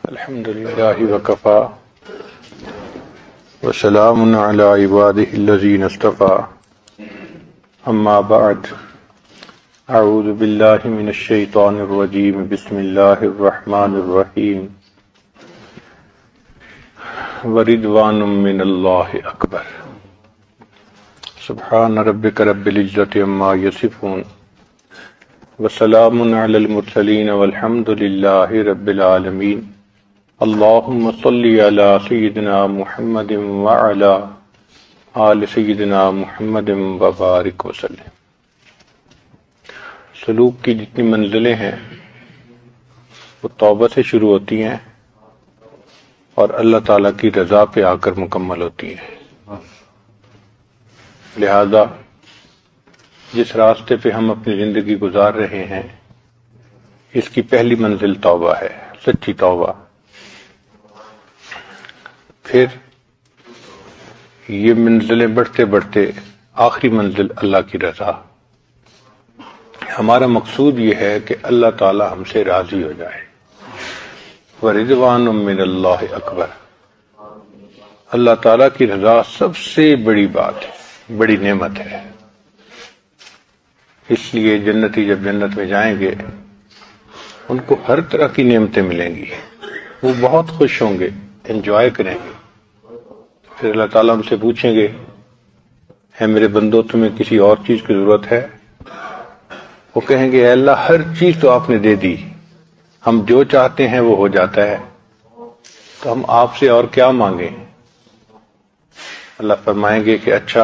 الحمد لله وكفى وسلام على عباده الذين اصطفى أما بعد أعوذ بالله من الشيطان الرجيم بسم الله الرحمن الرحيم ورضوان من الله أكبر سبحان ربك رب العزة عما يصفون وسلام على المرسلين والحمد لله رب العالمين اللهم صل على سيدنا محمد وعلى آل سيدنا محمد وبارك وسلم۔ سلوک کی جتنی منزلیں ہیں وہ توبہ سے شروع ہوتی ہیں اور اللہ تعالیٰ کی رضا پہ آ کر مکمل ہوتی ہیں۔ لہذا جس راستے پہ ہم اپنی زندگی گزار رہے ہیں اس کی پہلی منزل توبہ ہے، سچی توبہ۔ پھر یہ منزلیں بڑھتے بڑھتے آخری منزل اللہ کی رضا۔ ہمارا مقصود یہ ہے کہ اللہ تعالی ہم سے راضی ہو جائے۔ وَرِضْوَانٌ مِّنَ اللَّهِ أَكْبَرُ، اللہ تعالیٰ کی رضا سب سے بڑی بات ہے، بڑی نعمت ہے۔ اس لیے جنتی جب جنت میں جائیں گے ان کو ہر طرح کی نعمتیں ملیں گی، وہ بہت خوش ہوں گے، انجوائے کریں گے۔ پھر اللہ تعالیٰ ہم سے پوچھیں گے اے میرے بندو تمہیں کسی اور چیز کی ضرورت ہے؟ وہ کہیں گے اے اللہ ہر چیز تو آپ نے دے دی، ہم جو چاہتے ہیں وہ ہو جاتا ہے، تو ہم آپ سے اور کیا مانگیں؟ اللہ فرمائیں گے کہ اچھا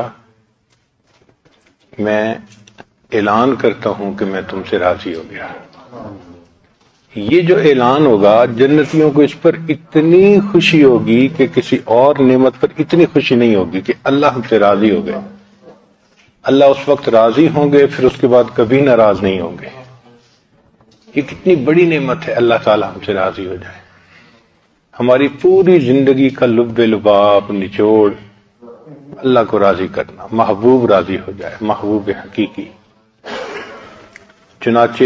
میں اعلان کرتا ہوں کہ میں تم سے راضی ہو گیا۔ یہ جو اعلان ہوگا جنتیوں کو اس پر اتنی خوشی ہوگی کہ کسی اور نعمت پر اتنی خوشی نہیں ہوگی کہ اللہ ہم سے راضی ہو گئے۔ اللہ اس وقت راضی ہوں گے، پھر اس کے بعد کبھی ناراض نہیں ہوں گے۔ یہ کتنی بڑی نعمت ہے اللہ تعالی ہم سے راضی ہو جائے۔ ہماری پوری زندگی کا لب لباب نچوڑ اللہ کو راضی کرنا، محبوب راضی ہو جائے، محبوب حقیقی۔ چنانچہ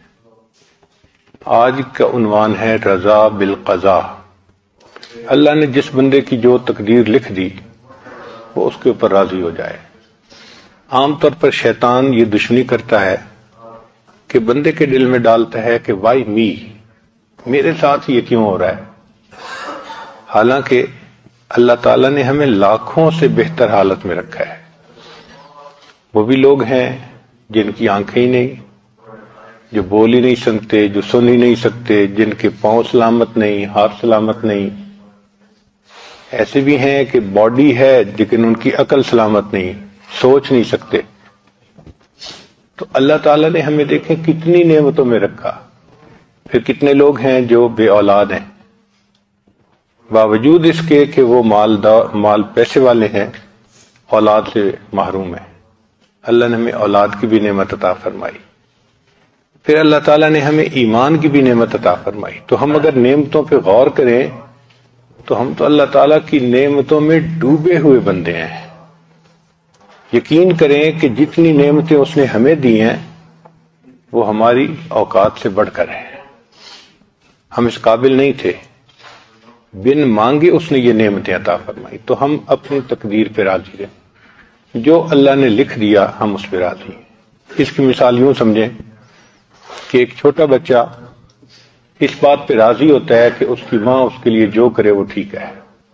آج کا عنوان ہے رضا بالقضاء۔ اللہ نے جس بندے کی جو تقدیر لکھ دی وہ اس کے اوپر راضی ہو جائے۔ عام طور پر شیطان یہ دشمنی کرتا ہے کہ بندے کے دل میں ڈالتا ہے کہ وائی می، میرے ساتھ یہ کیوں ہو رہا ہے؟ حالانکہ اللہ تعالیٰ نے ہمیں لاکھوں سے بہتر حالت میں رکھا ہے۔ وہ بھی لوگ ہیں جن کی آنکھیں ہی نہیں، جو بول ہی نہیں سکتے، جو سن ہی نہیں سکتے، جن کے پاؤں سلامت نہیں، ہاتھ سلامت نہیں۔ ایسے بھی ہیں کہ باڈی ہے لیکن ان کی عقل سلامت نہیں، سوچ نہیں سکتے۔ تو اللہ تعالیٰ نے ہمیں دیکھیں کتنی نعمتوں میں رکھا۔ پھر کتنے لوگ ہیں جو بے اولاد ہیں، باوجود اس کے کہ وہ مال پیسے والے ہیں، اولاد سے محروم ہیں۔ اللہ نے ہمیں اولاد کی بھی نعمت عطا فرمائی۔ پھر اللہ تعالیٰ نے ہمیں ایمان کی بھی نعمت عطا فرمائی۔ تو ہم اگر نعمتوں پہ غور کریں تو ہم تو اللہ تعالیٰ کی نعمتوں میں ڈوبے ہوئے بندے ہیں۔ یقین کریں کہ جتنی نعمتیں اس نے ہمیں دی ہیں وہ ہماری اوقات سے بڑھ کر ہیں۔ ہم اس قابل نہیں تھے، بن مانگے اس نے یہ نعمتیں عطا فرمائی۔ تو ہم اپنی تقدیر پہ راضی رہیں، جو اللہ نے لکھ دیا ہم اس پہ راضی ہیں۔ اس کی مثال یوں سمجھیں کہ ایک چھوٹا بچہ اس بات پہ راضی ہوتا ہے کہ اس کی ماں اس کے لیے جو کرے وہ ٹھیک ہے۔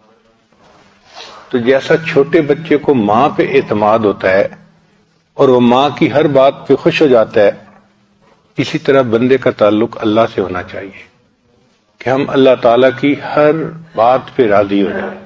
تو جیسا چھوٹے بچے کو ماں پہ اعتماد ہوتا ہے اور وہ ماں کی ہر بات پہ خوش ہو جاتا ہے، اسی طرح بندے کا تعلق اللہ سے ہونا چاہیے کہ ہم اللہ تعالیٰ کی ہر بات پہ راضی ہو جائیں۔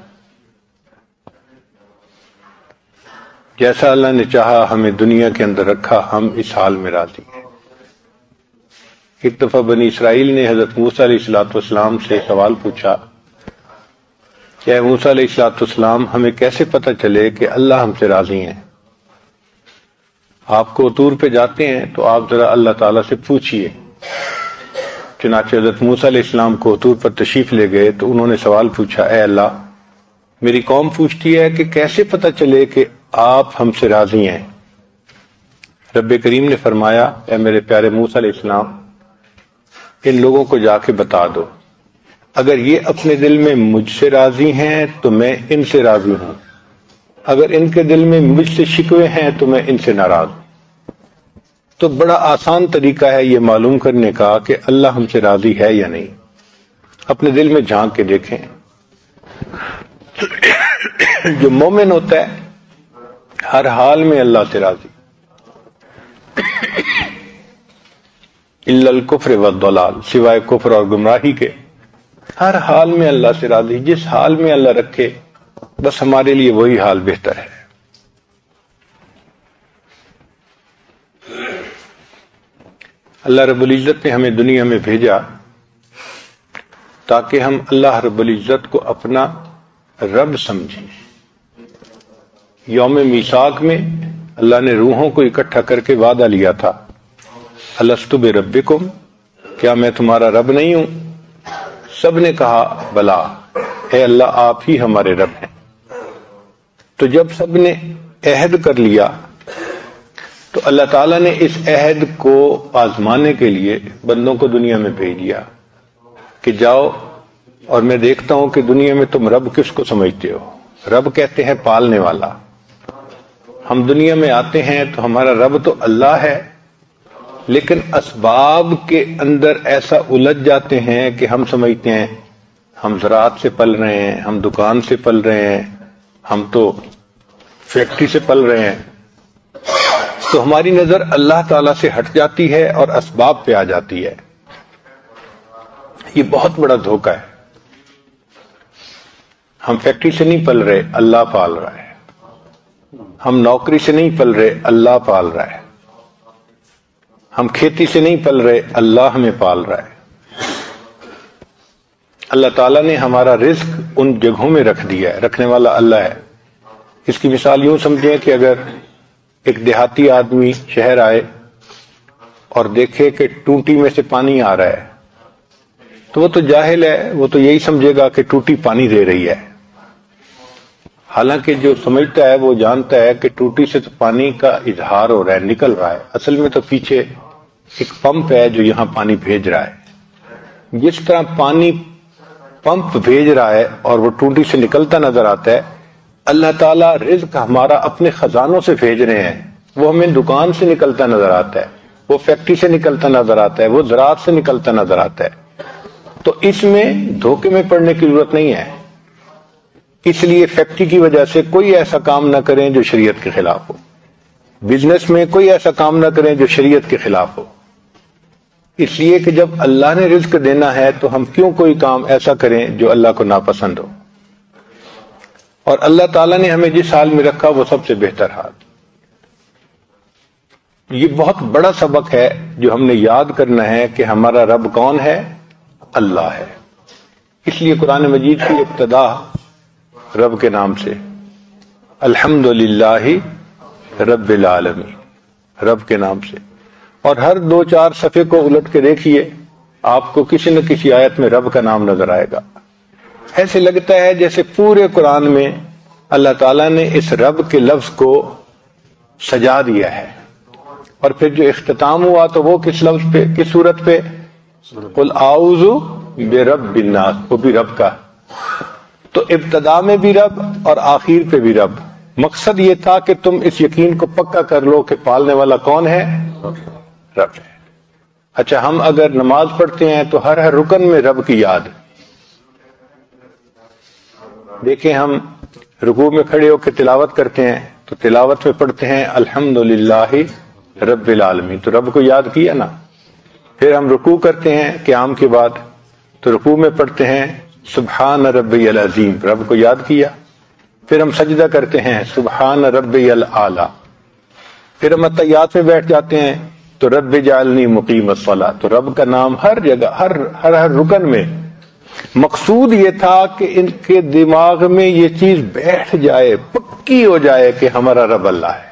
جیسا اللہ نے چاہا ہمیں دنیا کے اندر رکھا، ہم اس حال میں راضی ہیں۔ ایک دفعہ بنی اسرائیل نے حضرت موسیٰ علیہ السلام سے سوال پوچھا کہ اے موسیٰ علیہ السلام ہمیں کیسے پتہ چلے کہ اللہ ہم سے راضی ہیں؟ آپ کو طور پہ جاتے ہیں تو آپ ذرا اللہ تعالیٰ سے پوچھئے۔ چنانچہ حضرت موسیٰ علیہ السلام کو طور پر تشریف لے گئے تو انہوں نے سوال پوچھا اے اللہ میری قوم پوچھتی ہے کہ کیسے پتہ چلے کہ آپ ہم سے راضی ہیں؟ رب کریم نے فرمایا اے میرے پیارے موسیٰ علیہ السلام ان لوگوں کو جا کے بتا دو اگر یہ اپنے دل میں مجھ سے راضی ہیں تو میں ان سے راضی ہوں، اگر ان کے دل میں مجھ سے شکوے ہیں تو میں ان سے ناراض ہوں۔ تو بڑا آسان طریقہ ہے یہ معلوم کرنے کا کہ اللہ ہم سے راضی ہے یا نہیں۔ اپنے دل میں جھانک کے دیکھیں۔ جو مومن ہوتا ہے ہر حال میں اللہ سے راضی، الا الکفر والضلال، سوائے کفر اور گمراہی کے ہر حال میں اللہ سے راضی۔ جس حال میں اللہ رکھے بس ہمارے لیے وہی حال بہتر ہے۔ اللہ رب العزت نے ہمیں دنیا میں بھیجا تاکہ ہم اللہ رب العزت کو اپنا رب سمجھیں۔ یوم میثاق میں اللہ نے روحوں کو اکٹھا کر کے وعدہ لیا تھا، الست بربکم، کیا میں تمہارا رب نہیں ہوں؟ سب نے کہا بلا، اے اللہ آپ ہی ہمارے رب ہیں۔ تو جب سب نے عہد کر لیا تو اللہ تعالیٰ نے اس عہد کو آزمانے کے لیے بندوں کو دنیا میں بھیج دیا کہ جاؤ اور میں دیکھتا ہوں کہ دنیا میں تم رب کس کو سمجھتے ہو۔ رب کہتے ہیں پالنے والا۔ ہم دنیا میں آتے ہیں تو ہمارا رب تو اللہ ہے، لیکن اسباب کے اندر ایسا الجھ جاتے ہیں کہ ہم سمجھتے ہیں ہم زراعت سے پل رہے ہیں، ہم دکان سے پل رہے ہیں، ہم تو فیکٹری سے پل رہے ہیں۔ تو ہماری نظر اللہ تعالیٰ سے ہٹ جاتی ہے اور اسباب پہ آ جاتی ہے۔ یہ بہت بڑا دھوکہ ہے۔ ہم فیکٹری سے نہیں پل رہے، اللہ پال رہا ہے۔ ہم نوکری سے نہیں پل رہے، اللہ پال رہا ہے۔ ہم کھیتی سے نہیں پل رہے، اللہ ہمیں پال رہا ہے۔ اللہ تعالیٰ نے ہمارا رزق ان جگہوں میں رکھ دیا ہے، رکھنے والا اللہ ہے۔ اس کی مثال یوں سمجھیں کہ اگر ایک دیہاتی آدمی شہر آئے اور دیکھے کہ ٹوٹی میں سے پانی آ رہا ہے تو وہ تو جاہل ہے، وہ تو یہی سمجھے گا کہ ٹوٹی پانی دے رہی ہے۔ حالانکہ جو سمجھتا ہے وہ جانتا ہے کہ ٹوٹی سے تو پانی کا اظہار ہو رہا ہے، نکل رہا ہے، اصل میں تو پیچھے ایک پمپ ہے جو یہاں پانی بھیج رہا ہے۔ جس طرح پانی پمپ بھیج رہا ہے اور وہ ٹوٹی سے نکلتا نظر آتا ہے، اللہ تعالیٰ رزق ہمارا اپنے خزانوں سے بھیج رہے ہیں، وہ ہمیں دکان سے نکلتا نظر آتا ہے، وہ فیکٹری سے نکلتا نظر آتا ہے، وہ زراعت سے نکلتا نظر آتا ہے۔ تو اس میں دھوکے میں پڑنے کی ضرورت نہیں ہے۔ اس لیے فیکٹری کی وجہ سے کوئی ایسا کام نہ کریں جو شریعت کے خلاف ہو، بزنس میں کوئی ایسا کام نہ کریں جو شریعت کے خلاف ہو، اس لیے کہ جب اللہ نے رزق دینا ہے تو ہم کیوں کوئی کام ایسا کریں جو اللہ کو ناپسند ہو۔ اور اللہ تعالیٰ نے ہمیں جس حال میں رکھا وہ سب سے بہتر حال۔ یہ بہت بڑا سبق ہے جو ہم نے یاد کرنا ہے کہ ہمارا رب کون ہے؟ اللہ ہے۔ اس لیے قرآن مجید کی ابتدا رب کے نام سے، الحمدللہ رب العالمین، رب کے نام سے۔ اور ہر 2-4 صفحے کو الٹ کے دیکھیے، آپ کو کسی نہ کسی آیت میں رب کا نام نظر آئے گا۔ ایسے لگتا ہے جیسے پورے قرآن میں اللہ تعالیٰ نے اس رب کے لفظ کو سجا دیا ہے۔ اور پھر جو اختتام ہوا تو وہ کس لفظ پہ، کس صورت پہ؟ قل اعوذ برب الناس، وہ بھی رب کا۔ تو ابتدا میں بھی رب اور آخر پہ بھی رب۔ مقصد یہ تھا کہ تم اس یقین کو پکا کر لو کہ پالنے والا کون ہے؟ رب ہے۔ اچھا، ہم اگر نماز پڑھتے ہیں تو ہر رکن میں رب کی یاد۔ دیکھیں، ہم رکوع میں کھڑے ہو کے تلاوت کرتے ہیں تو تلاوت میں پڑھتے ہیں الحمدللہ رب العالمین، تو رب کو یاد کیا نا۔ پھر ہم رکوع کرتے ہیں قیام کے بعد تو رکوع میں پڑھتے ہیں سبحان ربی العظیم، رب کو یاد کیا۔ پھر ہم سجدہ کرتے ہیں سبحان ربی الاعلی۔ پھر ہم اتحیات میں بیٹھ جاتے ہیں تو رب جعلنی مقیم الصلاۃ، تو رب کا نام ہر جگہ، ہر رکن میں۔ مقصود یہ تھا کہ ان کے دماغ میں یہ چیز بیٹھ جائے، پکی ہو جائے کہ ہمارا رب اللہ ہے۔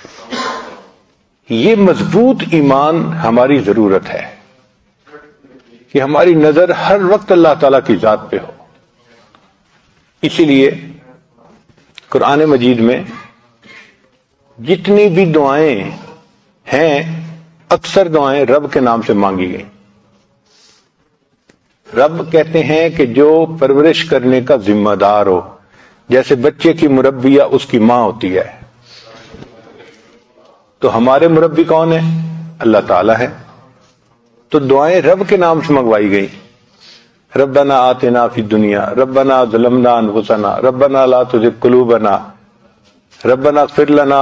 یہ مضبوط ایمان ہماری ضرورت ہے کہ ہماری نظر ہر وقت اللہ تعالیٰ کی ذات پہ ہو۔ اسی لیے قرآن مجید میں جتنی بھی دعائیں ہیں، اکثر دعائیں رب کے نام سے مانگی گئیں۔ رب کہتے ہیں کہ جو پرورش کرنے کا ذمہ دار ہو، جیسے بچے کی مربیہ اس کی ماں ہوتی ہے، تو ہمارے مربی کون ہے؟ اللہ تعالیٰ ہے. تو دعائیں رب کے نام سے منگوائی گئی. ربنا آتنا فی الدنیا، ربنا ظلمنا انفسنا، ربنا لا تزغ قلوبنا، ربنا اغفر لنا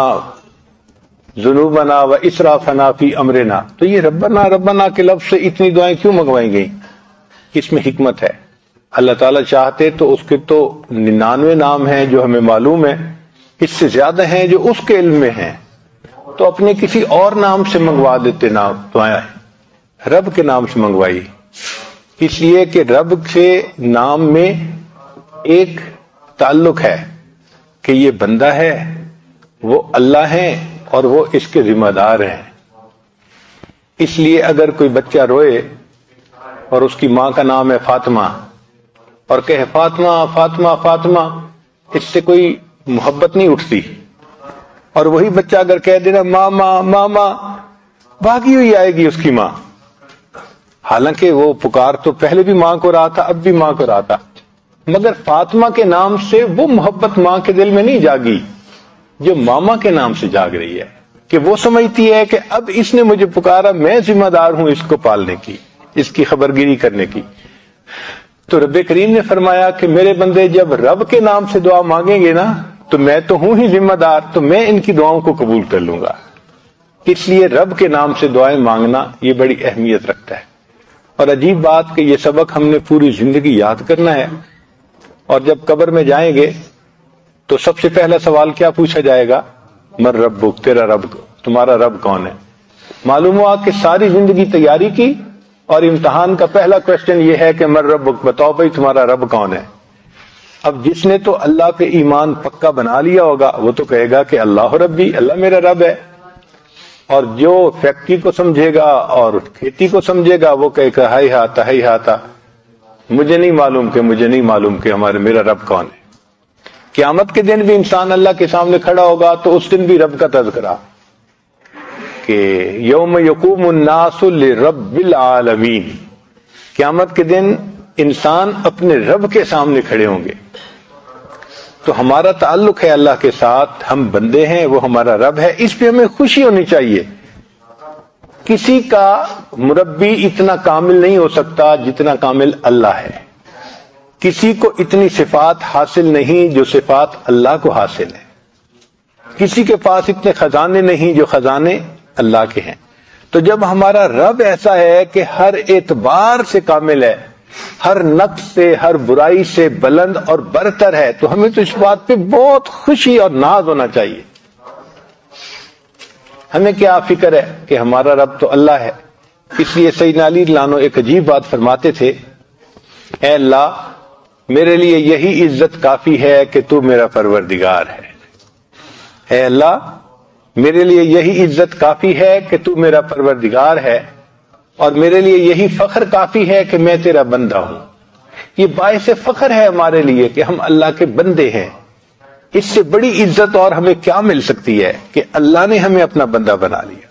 ذنوبنا و اسرافنا فی امرنا. تو یہ ربنا ربنا کے لفظ سے اتنی دعائیں کیوں منگوائی گئیں؟ اس میں حکمت ہے. اللہ تعالیٰ چاہتے تو اس کے تو 99 نام ہیں جو ہمیں معلوم ہے، اس سے زیادہ ہیں جو اس کے علم میں ہیں، تو اپنے کسی اور نام سے منگوا دیتے نام دعائیں. رب کے نام سے منگوائی اس لیے کہ رب کے نام میں ایک تعلق ہے کہ یہ بندہ ہے، وہ اللہ ہے اور وہ اس کے ذمہ دار ہیں. اس لیے اگر کوئی بچہ روئے اور اس کی ماں کا نام ہے فاطمہ اور کہے فاطمہ فاطمہ فاطمہ، اس سے کوئی محبت نہیں اٹھتی. اور وہی بچہ اگر کہہ دینا ماما ماما، بھاگی ہوئی آئے گی اس کی ماں، حالانکہ وہ پکار تو پہلے بھی ماں کو رہا تھا، اب بھی ماں کو رہا تھا، مگر فاطمہ کے نام سے وہ محبت ماں کے دل میں نہیں جاگی جو ماما کے نام سے جاگ رہی ہے، کہ وہ سمجھتی ہے کہ اب اس نے مجھے پکارا، میں ذمہ دار ہوں اس کو پالنے کی، اس کی خبرگیری کرنے کی. تو رب کریم نے فرمایا کہ میرے بندے جب رب کے نام سے دعا مانگیں گے نا تو میں تو ہوں ہی ذمہ دار، تو میں ان کی دعاؤں کو قبول کر لوں گا. اس لیے رب کے نام سے دعائیں مانگنا یہ بڑی اہمیت رکھتا ہے. اور عجیب بات کہ یہ سبق ہم نے پوری زندگی یاد کرنا ہے، اور جب قبر میں جائیں گے تو سب سے پہلا سوال کیا پوچھا جائے گا؟ من ربک، تیرا رب، تمہارا رب کون ہے؟ معلوم ہوا کہ ساری زندگی تیاری کی اور امتحان کا پہلا کوشچن یہ ہے کہ من ربک، بتاؤ بھائی تمہارا رب کون ہے. اب جس نے تو اللہ پہ ایمان پکا بنا لیا ہوگا وہ تو کہے گا کہ اللہ ربی، اللہ میرا رب ہے. اور جو فیکٹری کو سمجھے گا اور کھیتی کو سمجھے گا وہ کہے گا ہائی ہاتا، مجھے نہیں معلوم کہ میرا رب کون ہے. قیامت کے دن بھی انسان اللہ کے سامنے کھڑا ہوگا تو اس دن بھی رب کا تذکرہ کہ یوم یقوم الناس لرب العالمین. قیامت کے دن انسان اپنے رب کے سامنے کھڑے ہوں گے. تو ہمارا تعلق ہے اللہ کے ساتھ، ہم بندے ہیں، وہ ہمارا رب ہے، اس پہ ہمیں خوشی ہونی چاہیے. کسی کا مربی اتنا کامل نہیں ہو سکتا جتنا کامل اللہ ہے. کسی کو اتنی صفات حاصل نہیں جو صفات اللہ کو حاصل ہے. کسی کے پاس اتنے خزانے نہیں جو خزانے اللہ کے ہیں. تو جب ہمارا رب ایسا ہے کہ ہر اعتبار سے کامل ہے، ہر نقص سے، ہر برائی سے بلند اور برتر ہے، تو ہمیں تو اس بات پہ بہت خوشی اور ناز ہونا چاہیے. ہمیں کیا فکر ہے کہ ہمارا رب تو اللہ ہے. اس لیے سیدنا علی رضی اللہ عنہ ایک عجیب بات فرماتے تھے، اے اللہ میرے لیے یہی عزت کافی ہے کہ تو میرا پروردگار ہے. اے اللہ میرے لیے یہی عزت کافی ہے کہ تو میرا پروردگار ہے، اور میرے لیے یہی فخر کافی ہے کہ میں تیرا بندہ ہوں. یہ باعث فخر ہے ہمارے لیے کہ ہم اللہ کے بندے ہیں. اس سے بڑی عزت اور ہمیں کیا مل سکتی ہے کہ اللہ نے ہمیں اپنا بندہ بنا لیا.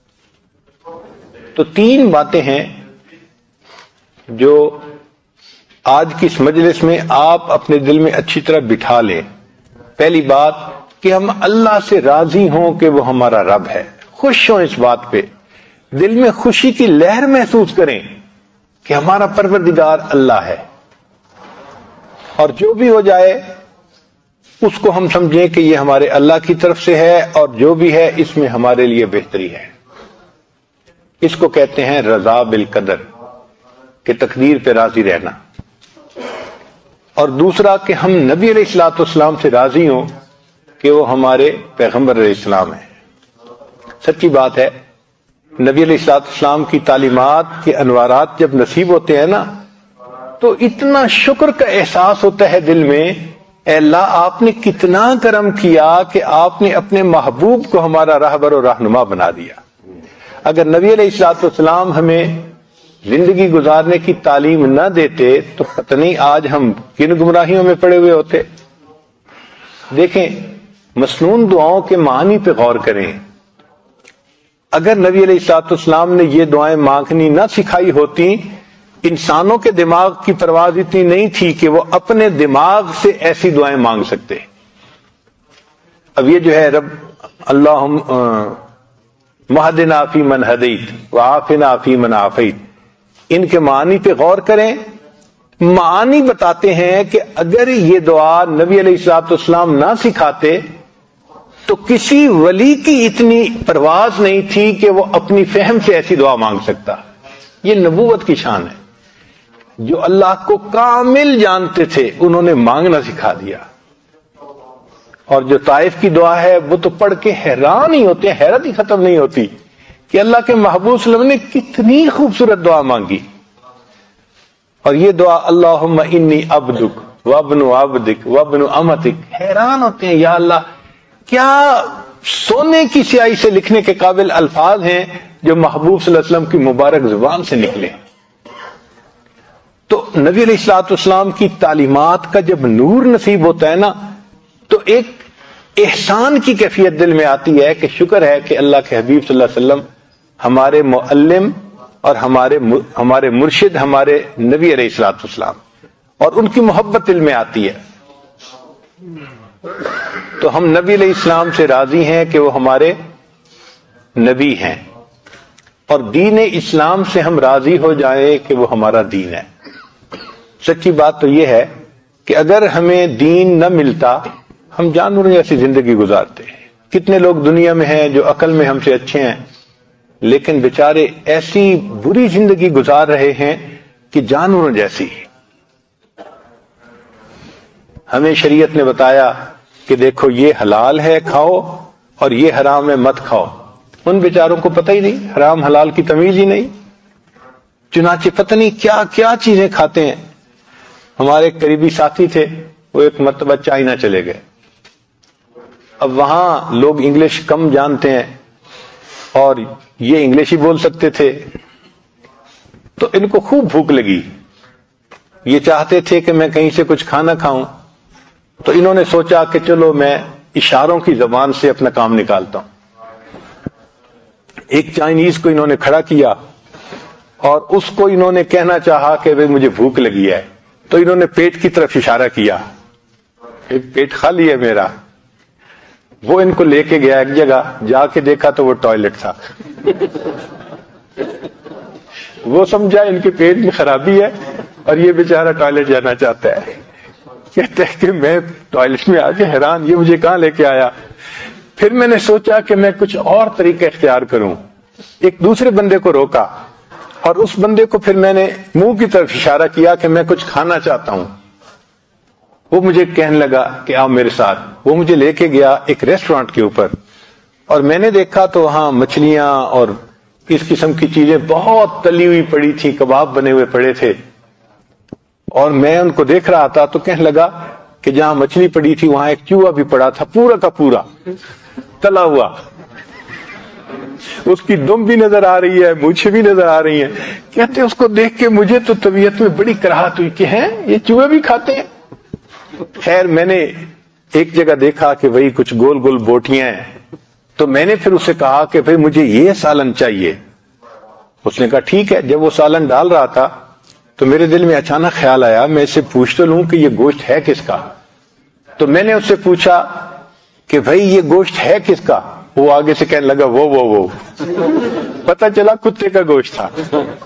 تو 3 باتیں ہیں جو آج کی اس مجلس میں آپ اپنے دل میں اچھی طرح بٹھا لیں. پہلی بات کہ ہم اللہ سے راضی ہوں کہ وہ ہمارا رب ہے، خوش ہوں اس بات پہ، دل میں خوشی کی لہر محسوس کریں کہ ہمارا پروردگار اللہ ہے. اور جو بھی ہو جائے اس کو ہم سمجھیں کہ یہ ہمارے اللہ کی طرف سے ہے، اور جو بھی ہے اس میں ہمارے لیے بہتری ہے. اس کو کہتے ہیں رضا بالقدر، کہ تقدیر پہ راضی رہنا. اور دوسرا کہ ہم نبی علیہ الصلوۃ والسلام سے راضی ہوں کہ وہ ہمارے پیغمبر علیہ السلام ہیں. سچی بات ہے، نبی علیہ الصلوۃ والسلام کی تعلیمات کے انوارات جب نصیب ہوتے ہیں نا تو اتنا شکر کا احساس ہوتا ہے دل میں، اے اللہ آپ نے کتنا کرم کیا کہ آپ نے اپنے محبوب کو ہمارا راہبر و رہنما بنا دیا. اگر نبی علیہ الصلوۃ والسلام ہمیں زندگی گزارنے کی تعلیم نہ دیتے تو پتہ نہیں آج ہم کن گمراہیوں میں پڑے ہوئے ہوتے. دیکھیں مسنون دعاؤں کے معنی پہ غور کریں. اگر نبی علیہ الصلوۃ والسلام نے یہ دعائیں مانگنی نہ سکھائی ہوتی انسانوں کے دماغ کی پرواز اتنی نہیں تھی کہ وہ اپنے دماغ سے ایسی دعائیں مانگ سکتے. اب یہ جو ہے رب اللہم مہدنا فی من ہدیت وعافنا فی من عافیت، ان کے معنی پہ غور کریں. معانی بتاتے ہیں کہ اگر یہ دعا نبی علیہ الصلوۃ والسلام نہ سکھاتے تو کسی ولی کی اتنی پرواز نہیں تھی کہ وہ اپنی فہم سے ایسی دعا مانگ سکتا. یہ نبوت کی شان ہے. جو اللہ کو کامل جانتے تھے انہوں نے مانگنا سکھا دیا. اور جو طائف کی دعا ہے وہ تو پڑھ کے حیران ہی ہوتے ہیں، حیرت ہی ختم نہیں ہوتی کہ اللہ کے محبوب صلی اللہ علیہ وسلم نے کتنی خوبصورت دعا مانگی. اور یہ دعا اللہم انی عبدک وابن عبدک وابن امتک، حیران ہوتے ہیں یا اللہ کیا سونے کی سیاہی سے لکھنے کے قابل الفاظ ہیں جو محبوب صلی اللہ علیہ وسلم کی مبارک زبان سے نکلے. تو نبی علیہ الصلوۃ والسلام کی تعلیمات کا جب نور نصیب ہوتا ہے نا تو ایک احسان کی کیفیت دل میں آتی ہے کہ شکر ہے کہ اللہ کے حبیب صلی اللہ علیہ وسلم ہمارے معلم اور ہمارے مرشد، ہمارے نبی علیہ الصلوۃ والسلام، اور ان کی محبت دل میں آتی ہے. تو ہم نبی علیہ السلام سے راضی ہیں کہ وہ ہمارے نبی ہیں، اور دین اسلام سے ہم راضی ہو جائیں کہ وہ ہمارا دین ہے. سچی بات تو یہ ہے کہ اگر ہمیں دین نہ ملتا ہم جانوروں جیسی زندگی گزارتے ہیں. کتنے لوگ دنیا میں ہیں جو عقل میں ہم سے اچھے ہیں لیکن بیچارے ایسی بری زندگی گزار رہے ہیں کہ جانوروں جیسی. ہمیں شریعت نے بتایا کہ دیکھو یہ حلال ہے کھاؤ اور یہ حرام ہے مت کھاؤ. ان بیچاروں کو پتہ ہی نہیں، حرام حلال کی تمیز ہی نہیں، چنانچہ پتہ نہیں کیا کیا چیزیں کھاتے ہیں. ہمارے قریبی ساتھی تھے، وہ ایک مرتبہ چائنا چلے گئے. اب وہاں لوگ انگلش کم جانتے ہیں اور یہ انگلش ہی بول سکتے تھے، تو ان کو خوب بھوک لگی. یہ چاہتے تھے کہ میں کہیں سے کچھ کھانا کھاؤں، تو انہوں نے سوچا کہ چلو میں اشاروں کی زبان سے اپنا کام نکالتا ہوں. ایک چائنیز کو انہوں نے کھڑا کیا اور اس کو انہوں نے کہنا چاہا کہ بھئی مجھے بھوک لگی ہے، تو انہوں نے پیٹ کی طرف اشارہ کیا، پیٹ خالی ہے میرا. وہ ان کو لے کے گیا ایک جگہ، جا کے دیکھا تو وہ ٹوائلٹ تھا. وہ سمجھا ان کے پیٹ میں خرابی ہے اور یہ بیچارہ ٹوائلٹ جانا چاہتا ہے. کہتے ہیں کہ میں ٹوائلٹ میں آ کے حیران، یہ مجھے کہاں لے کے آیا. پھر میں نے سوچا کہ میں کچھ اور طریقہ اختیار کروں. ایک دوسرے بندے کو روکا اور اس بندے کو پھر میں نے منہ کی طرف اشارہ کیا کہ میں کچھ کھانا چاہتا ہوں. وہ مجھے کہنے لگا کہ آپ میرے ساتھ. وہ مجھے لے کے گیا ایک ریسٹورانٹ کے اوپر اور میں نے دیکھا تو وہاں مچھلیاں اور اس قسم کی چیزیں بہت تلی ہوئی پڑی تھی، کباب بنے ہوئے پڑے تھے. اور میں ان کو دیکھ رہا تھا تو کہنے لگا کہ جہاں مچھلی پڑی تھی وہاں ایک چوہا بھی پڑا تھا، پورا کا پورا تلا ہوا. اس کی دم بھی نظر آ رہی ہے، مونچھیں بھی نظر آ رہی ہیں. کہتے اس کو دیکھ کے مجھے تو طبیعت میں بڑی کراہت ہوئی کہ ہیں یہ چوہے بھی کھاتے ہیں. خیر میں نے ایک جگہ دیکھا کہ وہی کچھ گول گول بوٹیاں ہیں، تو میں نے پھر اسے کہا کہ بھئی مجھے یہ سالن چاہیے. اس نے کہا ٹھیک ہے. جب وہ سالن ڈال رہا تھا تو میرے دل میں اچانک خیال آیا میں اسے پوچھ تو لوں کہ یہ گوشت ہے کس کا. تو میں نے اس سے پوچھا کہ بھئی یہ گوشت ہے کس کا. وہ آگے سے کہنے لگا وہ پتہ چلا کتے کا گوشت تھا.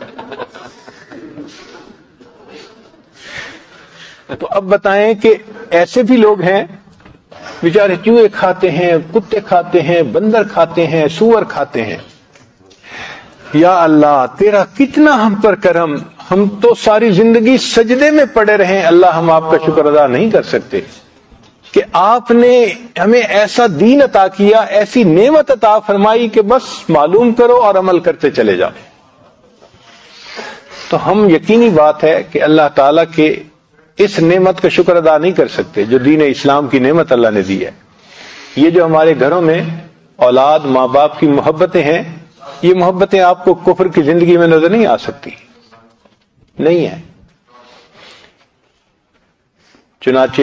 تو اب بتائیں کہ ایسے بھی لوگ ہیں بیچارے چوہے کھاتے ہیں، کتے کھاتے ہیں، بندر کھاتے ہیں، سور کھاتے ہیں. یا اللہ تیرا کتنا ہم پر کرم، ہم تو ساری زندگی سجدے میں پڑے رہیں. اللہ ہم آپ کا شکر ادا نہیں کر سکتے کہ آپ نے ہمیں ایسا دین عطا کیا، ایسی نعمت عطا فرمائی کہ بس معلوم کرو اور عمل کرتے چلے جاؤ. تو ہم یقینی بات ہے کہ اللہ تعالیٰ کے اس نعمت کا شکر ادا نہیں کر سکتے جو دین اسلام کی نعمت اللہ نے دی ہے. یہ جو ہمارے گھروں میں اولاد ماں باپ کی محبتیں ہیں، یہ محبتیں آپ کو کفر کی زندگی میں نظر نہیں آ سکتی، نہیں ہے. چنانچہ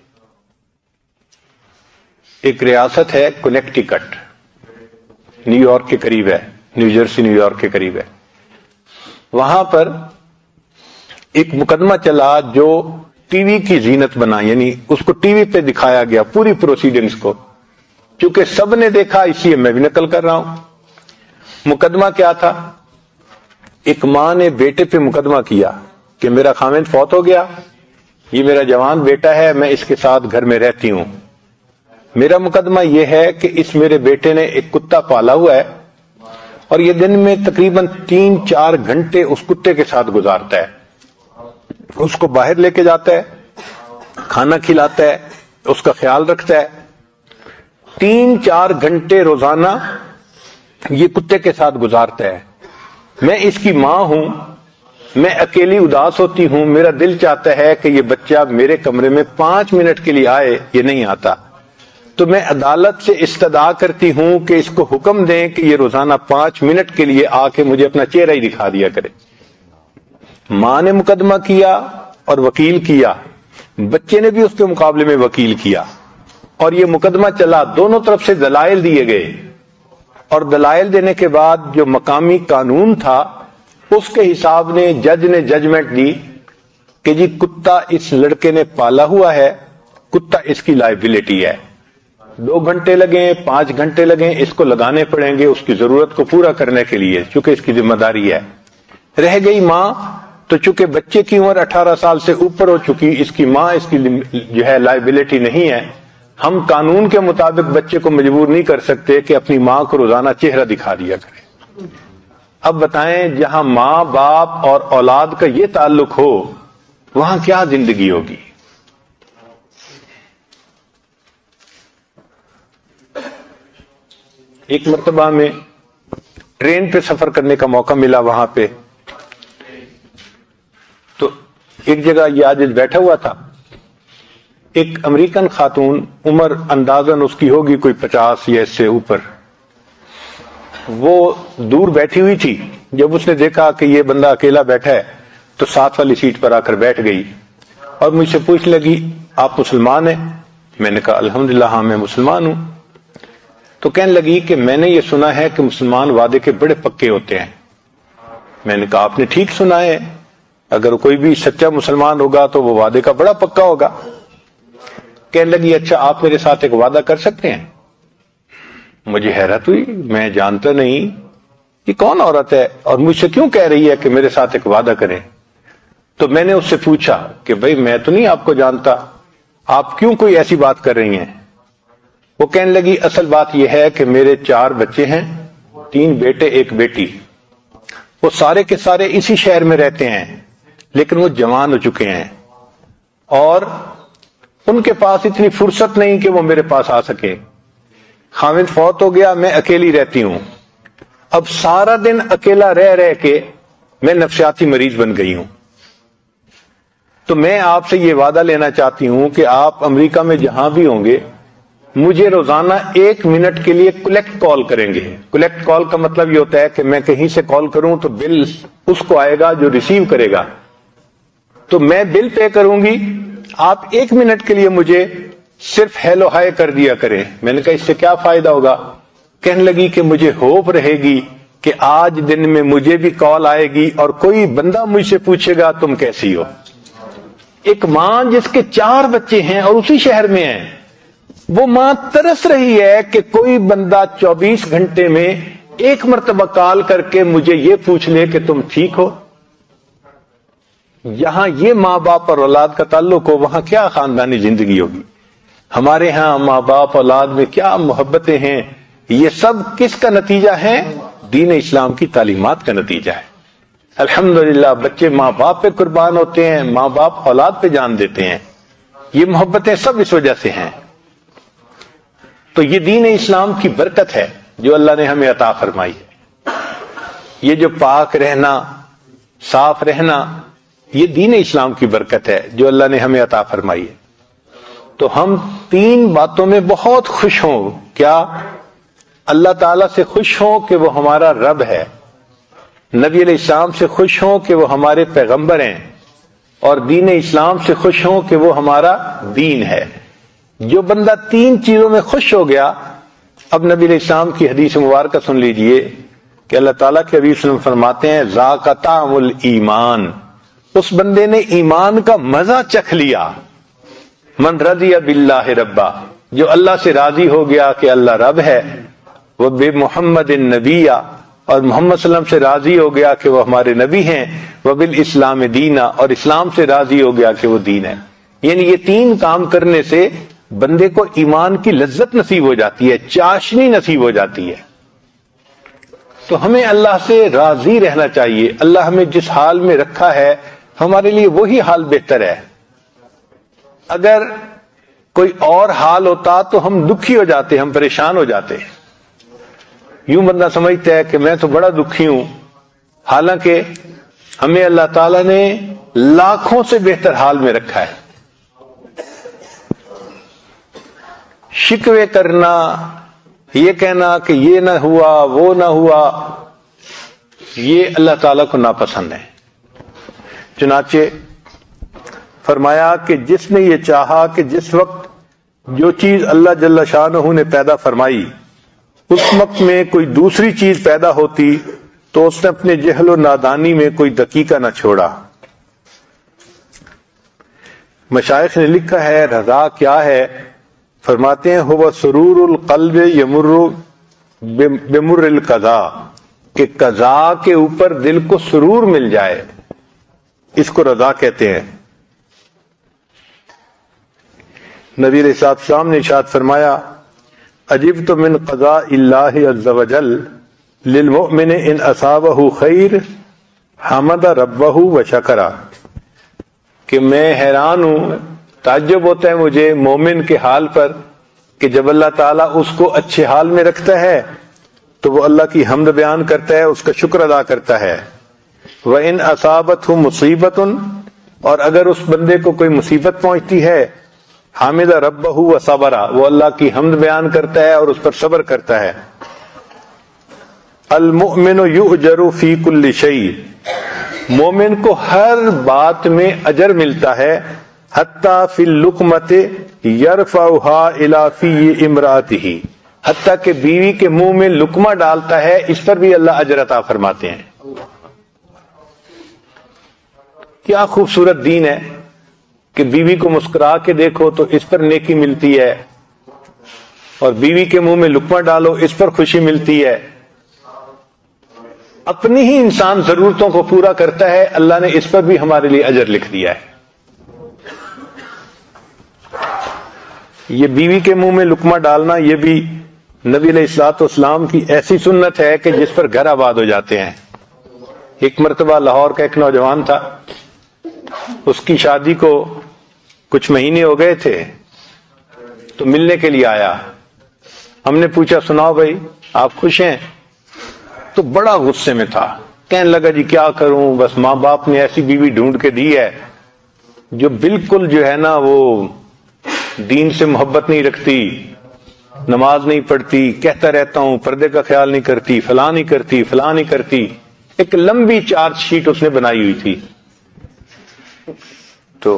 ایک ریاست ہے کنیکٹیکٹ، نیو یارک کے قریب ہے، نیو جرسی نیو یارک کے قریب ہے. وہاں پر ایک مقدمہ چلا جو ٹی وی کی زینت بنا، یعنی اس کو ٹی وی پہ دکھایا گیا پوری پروسیڈنگز کو، چونکہ سب نے دیکھا اس لیے میں بھی نقل کر رہا ہوں۔ مقدمہ کیا تھا؟ ایک ماں نے بیٹے پہ مقدمہ کیا کہ میرا خاوند فوت ہو گیا، یہ میرا جوان بیٹا ہے، میں اس کے ساتھ گھر میں رہتی ہوں، میرا مقدمہ یہ ہے کہ اس میرے بیٹے نے ایک کتا پالا ہوا ہے اور یہ دن میں تقریباً 3-4 گھنٹے اس کتے کے ساتھ گزارتا ہے، اس کو باہر لے کے جاتا ہے، کھانا کھلاتا ہے، اس کا خیال رکھتا ہے، 3-4 گھنٹے روزانہ یہ کتے کے ساتھ گزارتا ہے۔ میں اس کی ماں ہوں، میں اکیلی اداس ہوتی ہوں، میرا دل چاہتا ہے کہ یہ بچہ میرے کمرے میں 5 منٹ کے لیے آئے، یہ نہیں آتا، تو میں عدالت سے استدعا کرتی ہوں کہ اس کو حکم دیں کہ یہ روزانہ 5 منٹ کے لیے آ کے مجھے اپنا چہرہ ہی دکھا دیا کرے۔ ماں نے مقدمہ کیا اور وکیل کیا، بچے نے بھی اس کے مقابلے میں وکیل کیا، اور یہ مقدمہ چلا، دونوں طرف سے دلائل دیے گئے، اور دلائل دینے کے بعد جو مقامی قانون تھا اس کے حساب نے جج نے ججمنٹ دی کہ جی کتا اس لڑکے نے پالا ہوا ہے، کتا اس کی لائبلٹی ہے، 2 گھنٹے لگیں 5 گھنٹے لگیں اس کو لگانے پڑیں گے اس کی ضرورت کو پورا کرنے کے لیے، چونکہ اس کی ذمہ داری ہے۔ رہ گئی ماں، تو چونکہ بچے کی عمر 18 سال سے اوپر ہو چکی، اس کی ماں اس کی جو ہے لائبلٹی نہیں ہے، ہم قانون کے مطابق بچے کو مجبور نہیں کر سکتے کہ اپنی ماں کو روزانہ چہرہ دکھا دیا کرے۔ اب بتائیں جہاں ماں باپ اور اولاد کا یہ تعلق ہو وہاں کیا زندگی ہوگی؟ ایک مرتبہ میں ٹرین پہ سفر کرنے کا موقع ملا، وہاں پہ تو ایک جگہ یہ عاجز بیٹھا ہوا تھا، ایک امریکن خاتون، عمر اندازاً اس کی ہوگی کوئی 50 یا اس سے اوپر، وہ دور بیٹھی ہوئی تھی۔ جب اس نے دیکھا کہ یہ بندہ اکیلا بیٹھا ہے تو ساتھ والی سیٹ پر آ کر بیٹھ گئی اور مجھ سے پوچھ لگی آپ مسلمان ہیں؟ میں نے کہا الحمدللہ ہاں میں مسلمان ہوں۔ تو کہنے لگی کہ میں نے یہ سنا ہے کہ مسلمان وعدے کے بڑے پکے ہوتے ہیں۔ میں نے کہا آپ نے ٹھیک سنا ہے، اگر کوئی بھی سچا مسلمان ہوگا تو وہ وعدے کا بڑا پکا ہوگا۔ کہنے لگی اچھا آپ میرے ساتھ ایک وعدہ کر سکتے ہیں؟ مجھے حیرت ہوئی، میں جانتا نہیں یہ کون عورت ہے اور مجھ سے کیوں کہہ رہی ہے کہ میرے ساتھ ایک وعدہ کریں۔ تو میں نے اس سے پوچھا کہ بھئی میں تو نہیں آپ کو جانتا، آپ کیوں کوئی ایسی بات کر رہی ہیں؟ وہ کہنے لگی اصل بات یہ ہے کہ میرے 4 بچے ہیں، 3 بیٹے 1 بیٹی، وہ سارے کے سارے اسی شہر میں رہتے ہیں لیکن وہ جوان ہو چکے ہیں اور ان کے پاس اتنی فرصت نہیں کہ وہ میرے پاس آ سکے۔ خاوند فوت ہو گیا، میں اکیلی رہتی ہوں، اب سارا دن اکیلا رہ کے میں نفسیاتی مریض بن گئی ہوں۔ تو میں آپ سے یہ وعدہ لینا چاہتی ہوں کہ آپ امریکہ میں جہاں بھی ہوں گے مجھے روزانہ 1 منٹ کے لیے کلیکٹ کال کریں گے۔ کلیکٹ کال کا مطلب یہ ہوتا ہے کہ میں کہیں سے کال کروں تو بل اس کو آئے گا جو ریسیو کرے گا، تو میں بل پے کروں گی، آپ 1 منٹ کے لیے مجھے صرف ہیلو ہائے کر دیا کریں۔ میں نے کہا اس سے کیا فائدہ ہوگا؟ کہنے لگی کہ مجھے ہوپ رہے گی کہ آج دن میں مجھے بھی کال آئے گی اور کوئی بندہ مجھ سے پوچھے گا تم کیسی ہو۔ ایک ماں جس کے 4 بچے ہیں اور اسی شہر میں ہیں، وہ ماں ترس رہی ہے کہ کوئی بندہ 24 گھنٹے میں 1 مرتبہ کال کر کے مجھے یہ پوچھ لے کہ تم ٹھیک ہو۔ یہاں یہ ماں باپ اور اولاد کا تعلق ہو وہاں کیا خاندانی زندگی ہوگی؟ ہمارے ہاں ماں باپ اولاد میں کیا محبتیں ہیں، یہ سب کس کا نتیجہ ہے؟ دین اسلام کی تعلیمات کا نتیجہ ہے۔ الحمدللہ بچے ماں باپ پہ قربان ہوتے ہیں، ماں باپ اولاد پہ جان دیتے ہیں، یہ محبتیں سب اس وجہ سے ہیں۔ تو یہ دین اسلام کی برکت ہے جو اللہ نے ہمیں عطا فرمائی ہے۔ یہ جو پاک رہنا، صاف رہنا، یہ دین اسلام کی برکت ہے جو اللہ نے ہمیں عطا فرمائی ہے۔ تو ہم 3 باتوں میں بہت خوش ہوں۔ کیا؟ اللہ تعالیٰ سے خوش ہوں کہ وہ ہمارا رب ہے، نبی علیہ السلام سے خوش ہوں کہ وہ ہمارے پیغمبر ہیں، اور دین اسلام سے خوش ہوں کہ وہ ہمارا دین ہے۔ جو بندہ 3 چیزوں میں خوش ہو گیا، اب نبی علیہ السلام کی حدیث مبارکہ سن لیجئے کہ اللہ تعالیٰ کے حبیب صلی اللہ علیہ وسلم فرماتے ہیں ذاق طعم الایمان، اس بندے نے ایمان کا مزہ چکھ لیا. من رضی باللہ ربا، جو اللہ سے راضی ہو گیا کہ اللہ رب ہے، وہ بے محمد النبی، اور محمد صلی اللہ علیہ وسلم سے راضی ہو گیا کہ وہ ہمارے نبی ہیں، وہ بالاسلام دینا، اور اسلام سے راضی ہو گیا کہ وہ دین ہے. یعنی یہ تین کام کرنے سے بندے کو ایمان کی لذت نصیب ہو جاتی ہے، چاشنی نصیب ہو جاتی ہے. تو ہمیں اللہ سے راضی رہنا چاہیے. اللہ ہمیں جس حال میں رکھا ہے ہمارے لیے وہی حال بہتر ہے. اگر کوئی اور حال ہوتا تو ہم دکھی ہو جاتے، ہم پریشان ہو جاتے. یوں بندہ سمجھتا ہے کہ میں تو بڑا دکھی ہوں، حالانکہ ہمیں اللہ تعالیٰ نے لاکھوں سے بہتر حال میں رکھا ہے. شکوے کرنا، یہ کہنا کہ یہ نہ ہوا وہ نہ ہوا، یہ اللہ تعالیٰ کو ناپسند ہے. چنانچہ فرمایا کہ جس نے یہ چاہا کہ جس وقت جو چیز اللہ جل شانہ نے پیدا فرمائی اس وقت میں کوئی دوسری چیز پیدا ہوتی تو اس نے اپنے جہل و نادانی میں کوئی دقیقہ نہ چھوڑا. مشائخ نے لکھا ہے رضا کیا ہے؟ فرماتے ہیں ہوا سرور القلب یمر بمر القضاء، کہ قضاء کے اوپر دل کو سرور مل جائے، اس کو رضا کہتے ہیں. نبی علیہ الصلوۃ والسلام نے ارشاد فرمایا عجبت من قضاء اللہ عز وجل للمؤمن ان اصابہ خیر حمد ربہ وشکر، کہ میں حیران ہوں، تعجب ہوتا ہے مجھے مومن کے حال پر کہ جب اللہ تعالیٰ اس کو اچھے حال میں رکھتا ہے تو وہ اللہ کی حمد بیان کرتا ہے، اس کا شکر ادا کرتا ہے. وَإِنْ أَصَابَتْهُ مُصِیبَةٌ، اور اگر اس بندے کو کوئی مصیبت پہنچتی ہے حامد ربہ وصبر، وہ اللہ کی حمد بیان کرتا ہے اور اس پر صبر کرتا ہے. المؤمن یؤجر فی کل شیء، مومن کو ہر بات میں اجر ملتا ہے. حتی فی اللقمۃ یرفعها الی فی امرأتہ، حتیٰ کہ بیوی کے منہ میں لقمہ ڈالتا ہے اس پر بھی اللہ اجر عطا فرماتے ہیں. کیا خوبصورت دین ہے کہ بیوی کو مسکرا کے دیکھو تو اس پر نیکی ملتی ہے، اور بیوی کے منہ میں لقمہ ڈالو اس پر خوشی ملتی ہے. اپنی ہی انسان ضرورتوں کو پورا کرتا ہے، اللہ نے اس پر بھی ہمارے لیے اجر لکھ دیا ہے. یہ بیوی کے منہ میں لقمہ ڈالنا یہ بھی نبی علیہ الصلوۃ والسلام کی ایسی سنت ہے کہ جس پر گھر آباد ہو جاتے ہیں. ایک مرتبہ لاہور کا ایک نوجوان تھا، اس کی شادی کو کچھ مہینے ہو گئے تھے تو ملنے کے لیے آیا. ہم نے پوچھا سناؤ بھائی آپ خوش ہیں؟ تو بڑا غصے میں تھا، کہنے لگا جی کیا کروں، بس ماں باپ نے ایسی بیوی ڈھونڈ کے دی ہے جو بالکل جو ہے نا وہ دین سے محبت نہیں رکھتی، نماز نہیں پڑھتی، کہتا رہتا ہوں پردے کا خیال نہیں کرتی، فلاں نہیں کرتی، فلاں نہیں کرتی. ایک لمبی چارج شیٹ اس نے بنائی ہوئی تھی. تو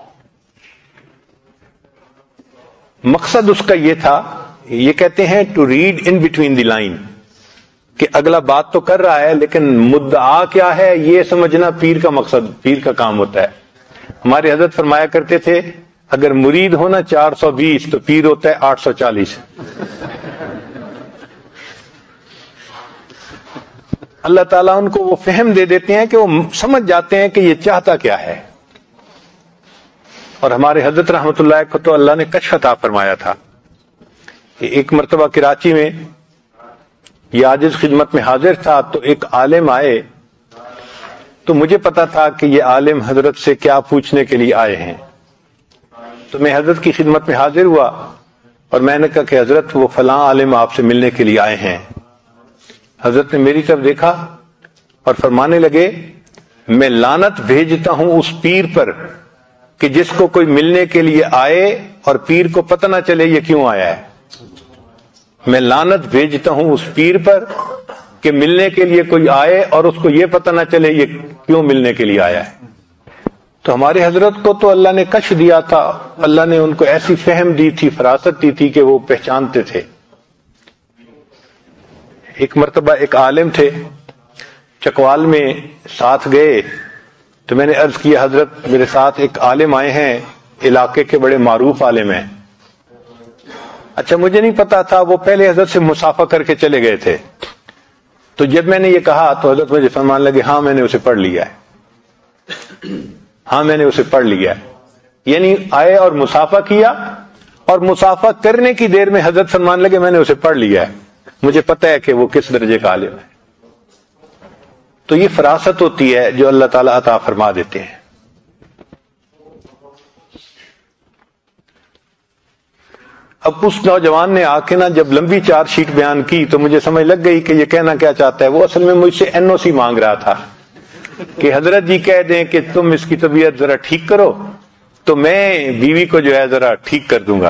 مقصد اس کا یہ تھا، یہ کہتے ہیں to read in between the line, کہ اگلا بات تو کر رہا ہے لیکن مدعا کیا ہے یہ سمجھنا پیر کا مقصد، پیر کا کام ہوتا ہے. ہمارے حضرت فرمایا کرتے تھے اگر مرید ہونا 420 تو پیر ہوتا ہے 840. اللہ تعالیٰ ان کو وہ فہم دے دیتے ہیں کہ وہ سمجھ جاتے ہیں کہ یہ چاہتا کیا ہے. اور ہمارے حضرت رحمت اللہ کو تو اللہ نے کشف عطا فرمایا تھا. ایک مرتبہ کراچی میں یہ عاجز خدمت میں حاضر تھا تو ایک عالم آئے، تو مجھے پتا تھا کہ یہ عالم حضرت سے کیا پوچھنے کے لیے آئے ہیں. تو میں حضرت کی خدمت میں حاضر ہوا اور میں نے کہا کہ حضرت وہ فلاں عالم آپ سے ملنے کے لیے آئے ہیں. حضرت نے میری طرف دیکھا اور فرمانے لگے میں لعنت بھیجتا ہوں اس پیر پر کہ جس کو کوئی ملنے کے لیے آئے اور پیر کو پتہ نہ چلے یہ کیوں آیا ہے. میں لعنت بھیجتا ہوں اس پیر پر کہ ملنے کے لیے کوئی آئے اور اس کو یہ پتہ نہ چلے یہ کیوں ملنے کے لیے آیا ہے. تو ہمارے حضرت کو تو اللہ نے کشف دیا تھا، اللہ نے ان کو ایسی فہم دی تھی، فراست دی تھی کہ وہ پہچانتے تھے. ایک مرتبہ ایک عالم تھے چکوال میں ساتھ گئے تو میں نے عرض کیا حضرت میرے ساتھ ایک عالم آئے ہیں، علاقے کے بڑے معروف عالم ہیں۔ اچھا مجھے نہیں پتا تھا، وہ پہلے حضرت سے مسافہ کر کے چلے گئے تھے۔ تو جب میں نے یہ کہا تو حضرت مجھے فرمانے لگے ہاں میں نے اسے پڑھ لیا ہے، ہاں میں نے اسے پڑھ لیا ہے۔ یعنی آئے اور مسافہ کیا، اور مسافہ کرنے کی دیر میں حضرت فرمانے لگے میں نے اسے پڑھ لیا ہے، مجھے پتہ ہے کہ وہ کس درجے کا عالم ہے۔ تو یہ فراست ہوتی ہے جو اللہ تعالیٰ عطا فرما دیتے ہیں۔ اب اس نوجوان نے آ کے نا جب لمبی چارج شیٹ بیان کی تو مجھے سمجھ لگ گئی کہ یہ کہنا کیا چاہتا ہے۔ وہ اصل میں مجھ سے NOC مانگ رہا تھا کہ حضرت جی کہہ دیں کہ تم اس کی طبیعت ذرا ٹھیک کرو تو میں بیوی کو جو ہے ذرا ٹھیک کر دوں گا۔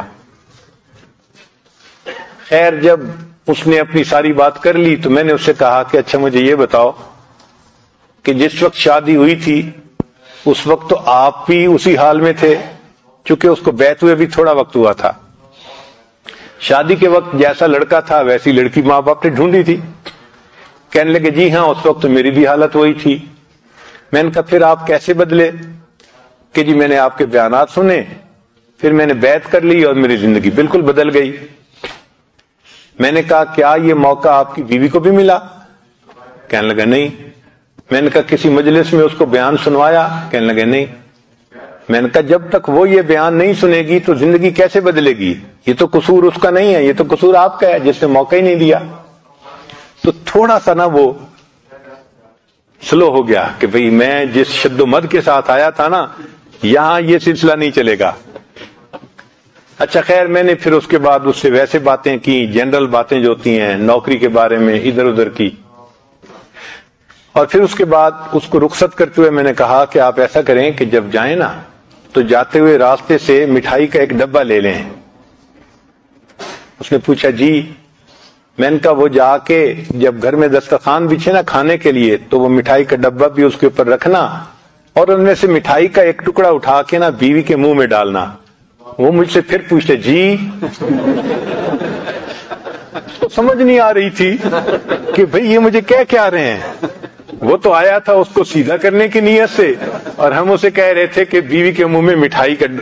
خیر جب اس نے اپنی ساری بات کر لی تو میں نے اس سے کہا کہ اچھا مجھے یہ بتاؤ کہ جس وقت شادی ہوئی تھی اس وقت تو آپ بھی اسی حال میں تھے، چونکہ اس کو بیعت ہوئے بھی تھوڑا وقت ہوا تھا، شادی کے وقت جیسا لڑکا تھا ویسی لڑکی ماں باپ نے ڈھونڈی تھی۔ کہنے لگے جی ہاں اس وقت تو میری بھی حالت وہی تھی۔ میں نے کہا پھر آپ کیسے بدلے؟ کہ جی میں نے آپ کے بیانات سنے، پھر میں نے بیعت کر لی اور میری زندگی بالکل بدل گئی۔ میں نے کہا کیا یہ موقع آپ کی بیوی کو بھی ملا؟ کہنے لگا نہیں۔ میں نے کہا کسی مجلس میں اس کو بیان سنوایا؟ کہنے لگے نہیں۔ میں نے کہا جب تک وہ یہ بیان نہیں سنے گی تو زندگی کیسے بدلے گی؟ یہ تو قصور اس کا نہیں ہے، یہ تو قصور آپ کا ہے جس نے موقع ہی نہیں دیا۔ تو تھوڑا سا نا وہ سلو ہو گیا کہ بھئی میں جس شد و مد کے ساتھ آیا تھا نا یہاں یہ سلسلہ نہیں چلے گا۔ اچھا خیر میں نے پھر اس کے بعد اس سے ویسے باتیں کی، جنرل باتیں جو ہوتی ہیں نوکری کے بارے میں ادھر ادھر کی، اور پھر اس کے بعد اس کو رخصت کرتے ہوئے میں نے کہا کہ آپ ایسا کریں کہ جب جائیں نا تو جاتے ہوئے راستے سے مٹھائی کا ایک ڈبہ لے لیں۔ اس نے پوچھا جی؟ میں نے کہا وہ جا کے جب گھر میں دسترخوان بچھے نا کھانے کے لیے تو وہ مٹھائی کا ڈبہ بھی اس کے اوپر رکھنا، اور ان میں سے مٹھائی کا ایک ٹکڑا اٹھا کے نا بیوی کے منہ میں ڈالنا۔ وہ مجھ سے پھر پوچھتے جی؟ تو سمجھ نہیں آ رہی تھی کہ بھئی یہ مجھے کہہ کیا رہے ہیں۔ وہ تو آیا تھا اس کو سیدھا کرنے کی نیت سے، اور ہم اسے کہہ رہے تھے کہ بیوی کے منہ میں مٹھائی کا۔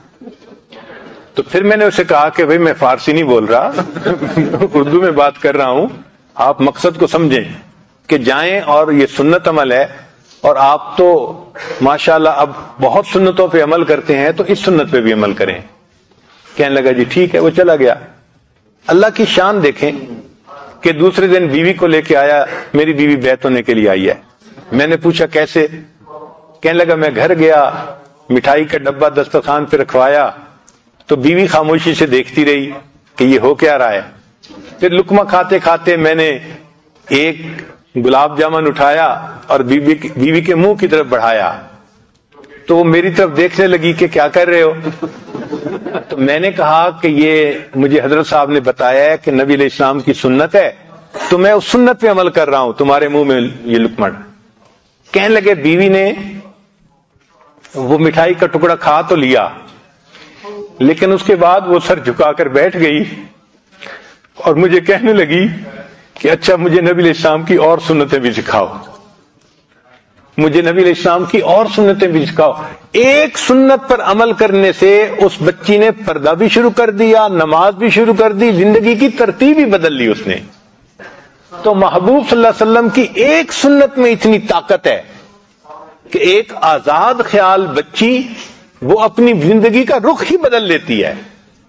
تو پھر میں نے اسے کہا کہ بھئی میں فارسی نہیں بول رہا، اردو میں بات کر رہا ہوں، آپ مقصد کو سمجھیں کہ جائیں، اور یہ سنت عمل ہے، اور آپ تو ماشاءاللہ اب بہت سنتوں پہ عمل کرتے ہیں تو اس سنت پہ بھی عمل کریں۔ کہنے لگا جی ٹھیک ہے، وہ چلا گیا۔ اللہ کی شان دیکھیں کہ دوسرے دن بیوی کو لے کے آیا، میری بیوی بیعت ہونے کے لیے آئی ہے۔ میں نے پوچھا کیسے؟ کہنے لگا میں گھر گیا، مٹھائی کا ڈبہ دسترخوان پہ رکھوایا تو بیوی خاموشی سے دیکھتی رہی کہ یہ ہو کیا رہا ہے۔ پھر لقمہ کھاتے کھاتے میں نے ایک گلاب جامن اٹھایا اور بیوی کے منہ کی طرف بڑھایا تو وہ میری طرف دیکھنے لگی کہ کیا کر رہے ہو؟ تو میں نے کہا کہ یہ مجھے حضرت صاحب نے بتایا ہے کہ نبی علیہ السلام کی سنت ہے تو میں اس سنت پہ عمل کر رہا ہوں، تمہارے منہ میں یہ لقمہ۔ کہنے لگے بیوی نے وہ مٹھائی کا ٹکڑا کھا تو لیا، لیکن اس کے بعد وہ سر جھکا کر بیٹھ گئی اور مجھے کہنے لگی کہ اچھا مجھے نبی علیہ السلام کی اور سنتیں بھی سکھاؤ، مجھے نبی علیہ السلام کی اور سنتیں بھی سکھاؤ۔ ایک سنت پر عمل کرنے سے اس بچی نے پردہ بھی شروع کر دیا، نماز بھی شروع کر دی، زندگی کی ترتیب ہی بدل لی اس نے۔ تو محبوب صلی اللہ علیہ وسلم کی ایک سنت میں اتنی طاقت ہے کہ ایک آزاد خیال بچی وہ اپنی زندگی کا رخ ہی بدل لیتی ہے۔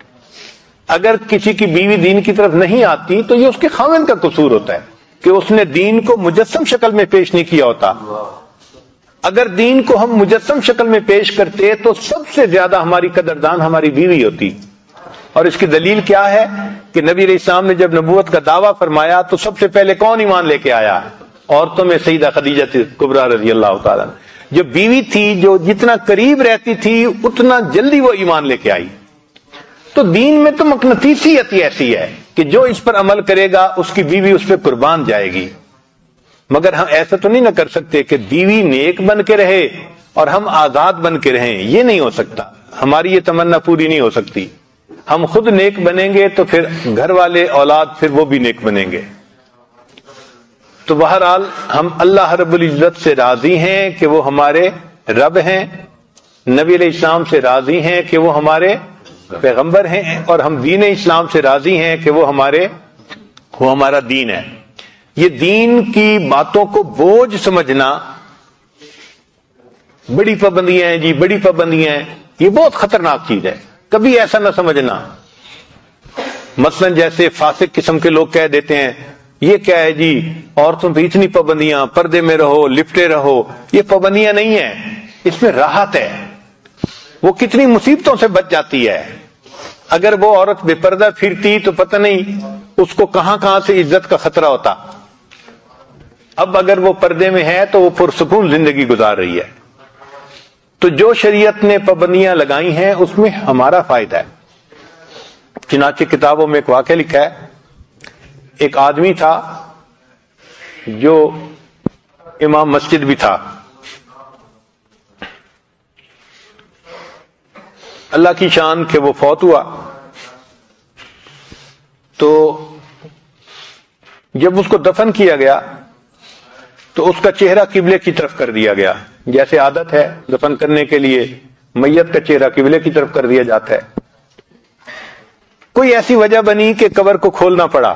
اگر کسی کی بیوی دین کی طرف نہیں آتی تو یہ اس کے خاوند کا قصور ہوتا ہے کہ اس نے دین کو مجسم شکل میں پیش نہیں کیا ہوتا۔ اگر دین کو ہم مجسم شکل میں پیش کرتے تو سب سے زیادہ ہماری قدردان ہماری بیوی ہوتی۔ اور اس کی دلیل کیا ہے کہ نبی علیہ السلام نے جب نبوت کا دعویٰ فرمایا تو سب سے پہلے کون ایمان لے کے آیا؟ عورتوں میں سیدہ خدیجہ کبریٰ رضی اللہ تعالیٰ، جو بیوی تھی جو جتنا قریب رہتی تھی اتنا جلدی وہ ایمان لے کے آئی۔ تو دین میں تو مقناطیسیت ایسی ہے کہ جو اس پر عمل کرے گا اس کی بیوی اس پہ قربان جائے گی۔ مگر ہم ایسا تو نہیں نہ کر سکتے کہ بیوی نیک بن کے رہے اور ہم آزاد بن کے رہیں، یہ نہیں ہو سکتا، ہماری یہ تمنا پوری نہیں ہو سکتی۔ ہم خود نیک بنیں گے تو پھر گھر والے اولاد پھر وہ بھی نیک بنیں گے۔ تو بہرحال ہم اللہ رب العزت سے راضی ہیں کہ وہ ہمارے رب ہیں، نبی علیہ السلام سے راضی ہیں کہ وہ ہمارے پیغمبر ہیں، اور ہم دین اسلام سے راضی ہیں کہ وہ ہمارا دین ہے۔ یہ دین کی باتوں کو بوجھ سمجھنا، بڑی پابندیاں ہیں جی، بڑی پابندیاں ہیں، یہ بہت خطرناک چیز ہے، کبھی ایسا نہ سمجھنا۔ مثلا جیسے فاسق قسم کے لوگ کہہ دیتے ہیں یہ کیا ہے جی، عورتوں پہ اتنی پابندیاں، پردے میں رہو، لپٹے رہو، یہ پابندیاں نہیں ہیں، اس میں راحت ہے، وہ کتنی مصیبتوں سے بچ جاتی ہے۔ اگر وہ عورت بے پردہ پھرتی تو پتہ نہیں اس کو کہاں کہاں سے عزت کا خطرہ ہوتا۔ اب اگر وہ پردے میں ہے تو وہ پرسکون زندگی گزار رہی ہے۔ تو جو شریعت نے پابندیاں لگائی ہیں اس میں ہمارا فائدہ ہے۔ چنانچہ کتابوں میں ایک واقعہ لکھا ہے، ایک آدمی تھا جو امام مسجد بھی تھا، اللہ کی شان کہ وہ فوت ہوا، تو جب اس کو دفن کیا گیا تو اس کا چہرہ قبلے کی طرف کر دیا گیا، جیسے عادت ہے دفن کرنے کے لیے میت کا چہرہ قبلے کی طرف کر دیا جاتا ہے۔ کوئی ایسی وجہ بنی کہ قبر کو کھولنا پڑا،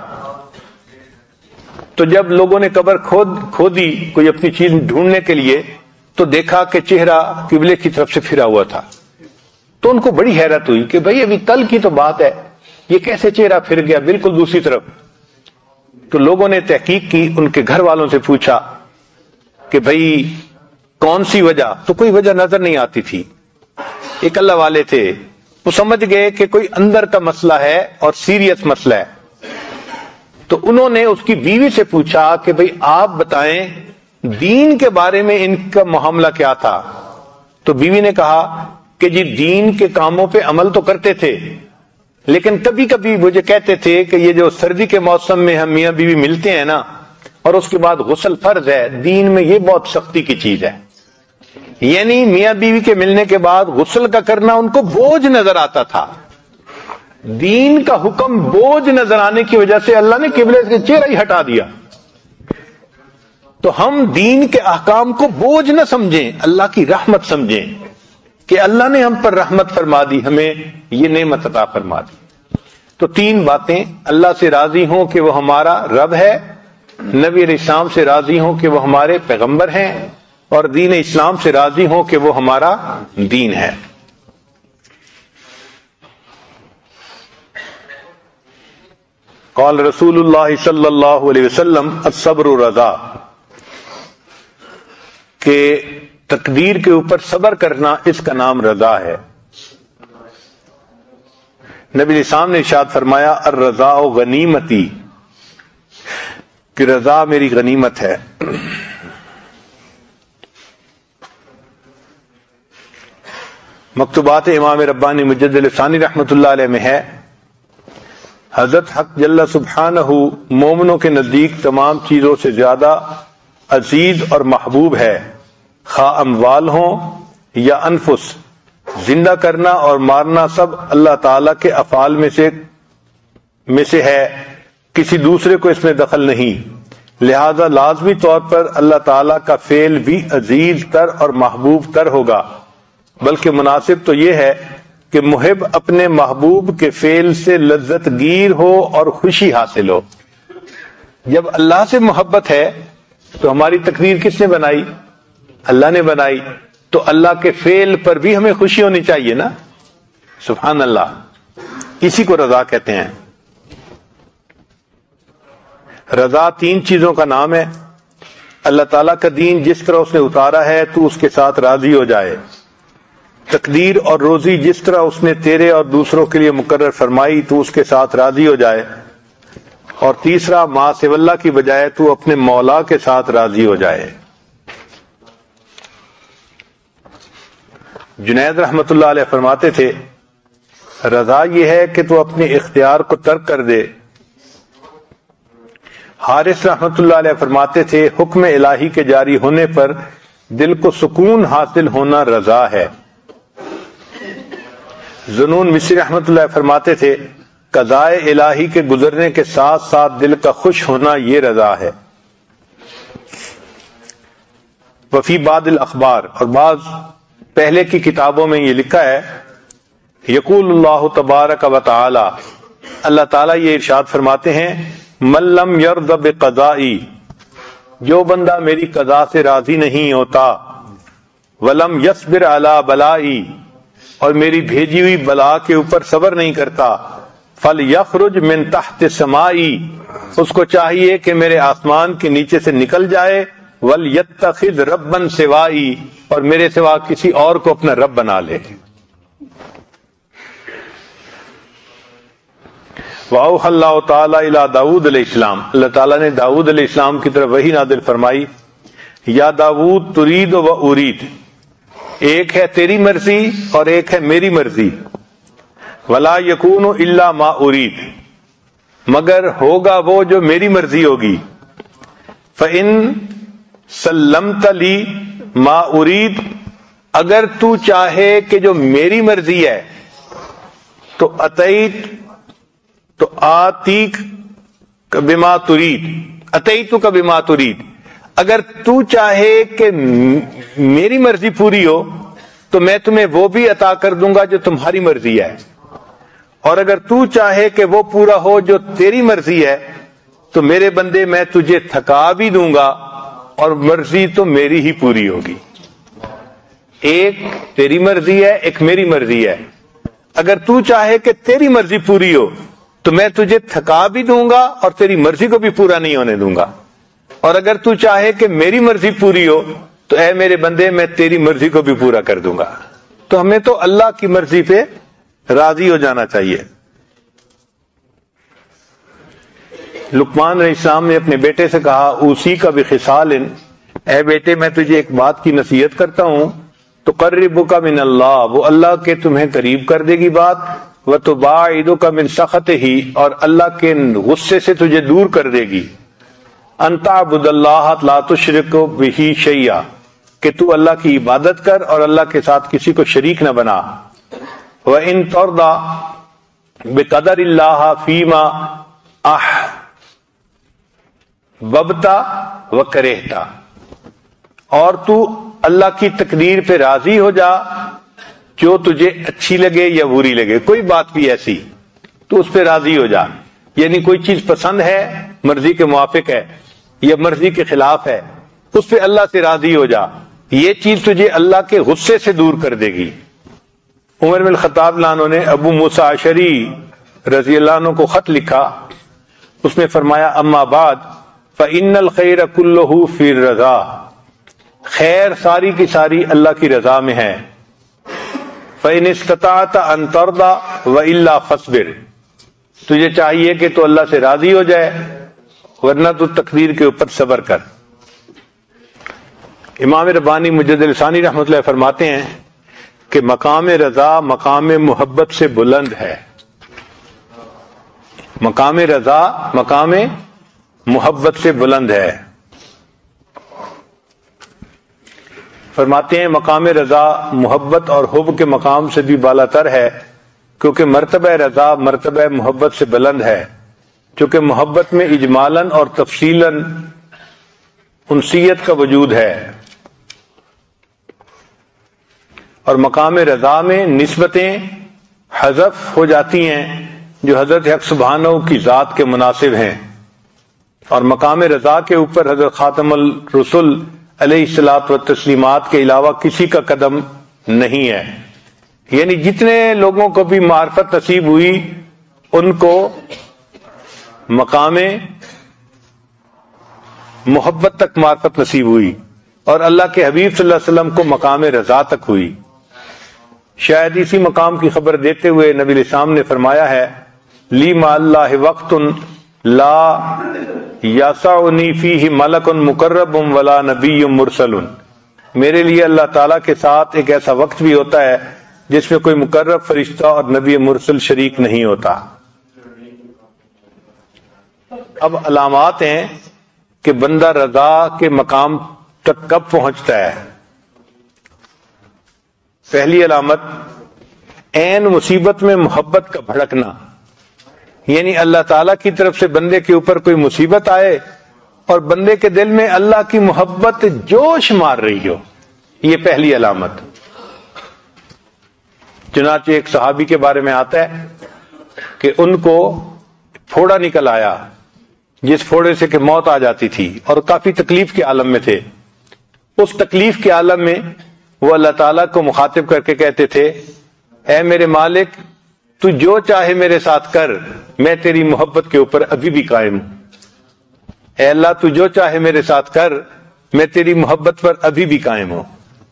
تو جب لوگوں نے قبر کھودی کوئی اپنی چیز ڈھونڈنے کے لیے تو دیکھا کہ چہرہ قبلے کی طرف سے پھرا ہوا تھا، تو ان کو بڑی حیرت ہوئی کہ بھئی ابھی کل کی تو بات ہے، یہ کیسے چہرہ پھر گیا بالکل دوسری طرف۔ تو لوگوں نے تحقیق کی، ان کے گھر والوں سے پوچھا کہ بھئی کون سی وجہ، تو کوئی وجہ نظر نہیں آتی تھی۔ ایک اللہ والے تھے، وہ سمجھ گئے کہ کوئی اندر کا مسئلہ ہے اور سیریس مسئلہ ہے، تو انہوں نے اس کی بیوی سے پوچھا کہ بھئی آپ بتائیں دین کے بارے میں ان کا معاملہ کیا تھا؟ تو بیوی نے کہا کہ جی دین کے کاموں پہ عمل تو کرتے تھے، لیکن کبھی کبھی مجھے کہتے تھے کہ یہ جو سردی کے موسم میں ہم میاں بیوی ملتے ہیں نا، اور اس کے بعد غسل فرض ہے، دین میں یہ بہت سختی کی چیز ہے، یعنی میاں بیوی کے ملنے کے بعد غسل کا کرنا ان کو بوجھ نظر آتا تھا۔ دین کا حکم بوجھ نظر آنے کی وجہ سے اللہ نے قبلے سے چہرہ ہی ہٹا دیا۔ تو ہم دین کے احکام کو بوجھ نہ سمجھیں، اللہ کی رحمت سمجھیں کہ اللہ نے ہم پر رحمت فرما دی، ہمیں یہ نعمت عطا فرما دی۔ تو تین باتیں، اللہ سے راضی ہوں کہ وہ ہمارا رب ہے، نبی علیہ السلام سے راضی ہوں کہ وہ ہمارے پیغمبر ہیں، اور دین اسلام سے راضی ہوں کہ وہ ہمارا دین ہے۔ قال رسول اللہ صلی اللہ علیہ وسلم الصبر رضا، کہ تقدیر کے اوپر صبر کرنا اس کا نام رضا ہے۔ نبی علیہ السلام نے ارشاد فرمایا الرضا غنیمتی، کہ رضا میری غنیمت ہے۔ مکتوبات امام ربانی مجدد الثانی رحمۃ اللہ علیہ میں ہے، حضرت حق جل سبحانہ مومنوں کے نزدیک تمام چیزوں سے زیادہ عزیز اور محبوب ہے، خواہ اموال ہوں یا انفس، زندہ کرنا اور مارنا سب اللہ تعالی کے افعال میں سے ہے، کسی دوسرے کو اس میں دخل نہیں، لہذا لازمی طور پر اللہ تعالی کا فعل بھی عزیز تر اور محبوب تر ہوگا، بلکہ مناسب تو یہ ہے کہ محب اپنے محبوب کے فعل سے لذت گیر ہو اور خوشی حاصل ہو۔ جب اللہ سے محبت ہے تو ہماری تقدیر کس نے بنائی؟ اللہ نے بنائی، تو اللہ کے فعل پر بھی ہمیں خوشی ہونی چاہیے نا، سبحان اللہ، اسی کو رضا کہتے ہیں۔ رضا تین چیزوں کا نام ہے، اللہ تعالیٰ کا دین جس طرح اس نے اتارا ہے تو اس کے ساتھ راضی ہو جائے، تقدیر اور روزی جس طرح اس نے تیرے اور دوسروں کے لیے مقرر فرمائی تو اس کے ساتھ راضی ہو جائے، اور تیسرا ما سوی اللہ کی بجائے تو اپنے مولا کے ساتھ راضی ہو جائے۔ جنید رحمت اللہ علیہ فرماتے تھے رضا یہ ہے کہ تو اپنے اختیار کو ترک کر دے۔ حارث رحمت اللہ علیہ فرماتے تھے حکم الہی کے جاری ہونے پر دل کو سکون حاصل ہونا رضا ہے۔ ذنون مصری رحمت اللہ فرماتے تھے قضاء الہی کے گزرنے کے ساتھ ساتھ دل کا خوش ہونا یہ رضا ہے۔ وفی بعض الاخبار، اور بعض پہلے کی کتابوں میں یہ لکھا ہے، یقول اللہ تبارک و تعالی، اللہ تعالیٰ یہ ارشاد فرماتے ہیں، من لم یرض بقضائی، جو بندہ میری قضا سے راضی نہیں ہوتا، ولم یصبر علی بلائی، اور میری بھیجی ہوئی بلا کے اوپر صبر نہیں کرتا، فلیخرج من تحت سمائی، اس کو چاہیے کہ میرے آسمان کے نیچے سے نکل جائے، ولیتخذ ربا سوائی، اور میرے سوا کسی اور کو اپنا رب بنا لے۔ وَأَوْحَى اللَّهُ تَعَالَى إِلَىٰ داؤد علیہ السلام، اللہ تعالیٰ نے داؤد علیہ السلام کی طرف وحی نازل فرمائی، یا داؤد ترید و ارید، ایک ہے تیری مرضی اور ایک ہے میری مرضی، وَلَا يَكُونُ إِلَّا مَا أُرِيد، مگر ہوگا وہ جو میری مرضی ہوگی، فَإِن سَلَّمْتَ لِي مَا أُرِيد، اگر تو چاہے کہ جو میری مرضی ہے تو آتیک بما ترید، اتیتک بما ترید، اگر تو چاہے کہ میری مرضی پوری ہو تو میں تمہیں وہ بھی عطا کر دوں گا جو تمہاری مرضی ہے، اور اگر تو چاہے کہ وہ پورا ہو جو تیری مرضی ہے تو میرے بندے میں تجھے تھکا بھی دوں گا، اور مرضی تو میری ہی پوری ہوگی۔ ایک تیری مرضی ہے، ایک میری مرضی ہے، اگر تو چاہے کہ تیری مرضی پوری ہو تو میں تجھے تھکا بھی دوں گا اور تیری مرضی کو بھی پورا نہیں ہونے دوں گا، اور اگر تو چاہے کہ میری مرضی پوری ہو تو اے میرے بندے میں تیری مرضی کو بھی پورا کر دوں گا۔ تو ہمیں تو اللہ کی مرضی پہ راضی ہو جانا چاہیے۔ لقمان علیہ السلام نے اپنے بیٹے سے کہا، اوصی کا بخصال، اے بیٹے میں تجھے ایک بات کی نصیحت کرتا ہوں، تقربک من اللہ، وہ اللہ کے تمہیں قریب کر دے گی بات، وتباعدک من سخطہ، اور اللہ کے غصے سے تجھے دور کر دے گی، ان تعبد اللہ لا تشرک بہ شیئا، کہ تو اللہ کی عبادت کر اور اللہ کے ساتھ کسی کو شریک نہ بنا، وَإِن ترضى بقدر اللہ فیما احببت وکرہت، اور تو اللہ کی تقدیر پہ راضی ہو جا جو تجھے اچھی لگے یا بری لگے، کوئی بات بھی ایسی تو اس پہ راضی ہو جا، یعنی کوئی چیز پسند ہے، مرضی کے موافق ہے یا مرضی کے خلاف ہے، اس پہ اللہ سے راضی ہو جا، یہ چیز تجھے اللہ کے غصے سے دور کر دے گی۔ عمر بن الخطاب رضی اللہ عنہ نے ابو موسیٰ اشعری رضی اللہ عنہ کو خط لکھا، اس میں فرمایا، اما بعد فإن الخیر کلہ فی الرضا، خیر ساری کی ساری اللہ کی رضا میں ہے، فإن استطعت ان ترضى وإلا فاصبر، تجھے چاہیے کہ تو اللہ سے راضی ہو جائے ورنہ تو تقدیر کے اوپر صبر کر۔ امام ربانی مجدد لسانی رحمۃ اللہ فرماتے ہیں کہ مقام رضا مقام محبت سے بلند ہے، مقام رضا مقام محبت سے بلند ہے۔ فرماتے ہیں مقام رضا محبت اور حب کے مقام سے بھی بالا تر ہے، کیونکہ مرتبہ رضا مرتبہ محبت سے بلند ہے، چونکہ محبت میں اجمالاً اور تفصیلاً انسیت کا وجود ہے، اور مقام رضا میں نسبتیں حذف ہو جاتی ہیں جو حضرت حق سبحانہ کی ذات کے مناسب ہیں، اور مقام رضا کے اوپر حضرت خاتم الرسل علیہ الصلوۃ والتسلیمات کے علاوہ کسی کا قدم نہیں ہے، یعنی جتنے لوگوں کو بھی معرفت نصیب ہوئی ان کو مقام محبت تک معرفت نصیب ہوئی، اور اللہ کے حبیب صلی اللہ علیہ وسلم کو مقام رضا تک ہوئی۔ شاید اسی مقام کی خبر دیتے ہوئے نبی علیہ السلام نے فرمایا ہے، لی مع اللہ وقت لا یسعنی فیہ ملک مقرب ولا نبی مرسل، میرے لیے اللہ تعالیٰ کے ساتھ ایک ایسا وقت بھی ہوتا ہے جس میں کوئی مقرب فرشتہ اور نبی مرسل شریک نہیں ہوتا۔ اب علامات ہیں کہ بندہ رضا کے مقام تک کب پہنچتا ہے۔ پہلی علامت عین مصیبت میں محبت کا بھڑکنا، یعنی اللہ تعالیٰ کی طرف سے بندے کے اوپر کوئی مصیبت آئے اور بندے کے دل میں اللہ کی محبت جوش مار رہی ہو، یہ پہلی علامت۔ چنانچہ ایک صحابی کے بارے میں آتا ہے کہ ان کو پھوڑا نکل آیا، جس پھوڑے سے کہ موت آ جاتی تھی، اور کافی تکلیف کے عالم میں تھے۔ اس تکلیف کے عالم میں وہ اللہ تعالیٰ کو مخاطب کر کے کہتے تھے، اے میرے مالک، تو جو چاہے میرے ساتھ کر، میں تیری محبت کے اوپر ابھی بھی قائم ہوں۔ اے اللہ، تو جو چاہے میرے ساتھ کر، میں تیری محبت پر ابھی بھی قائم ہوں۔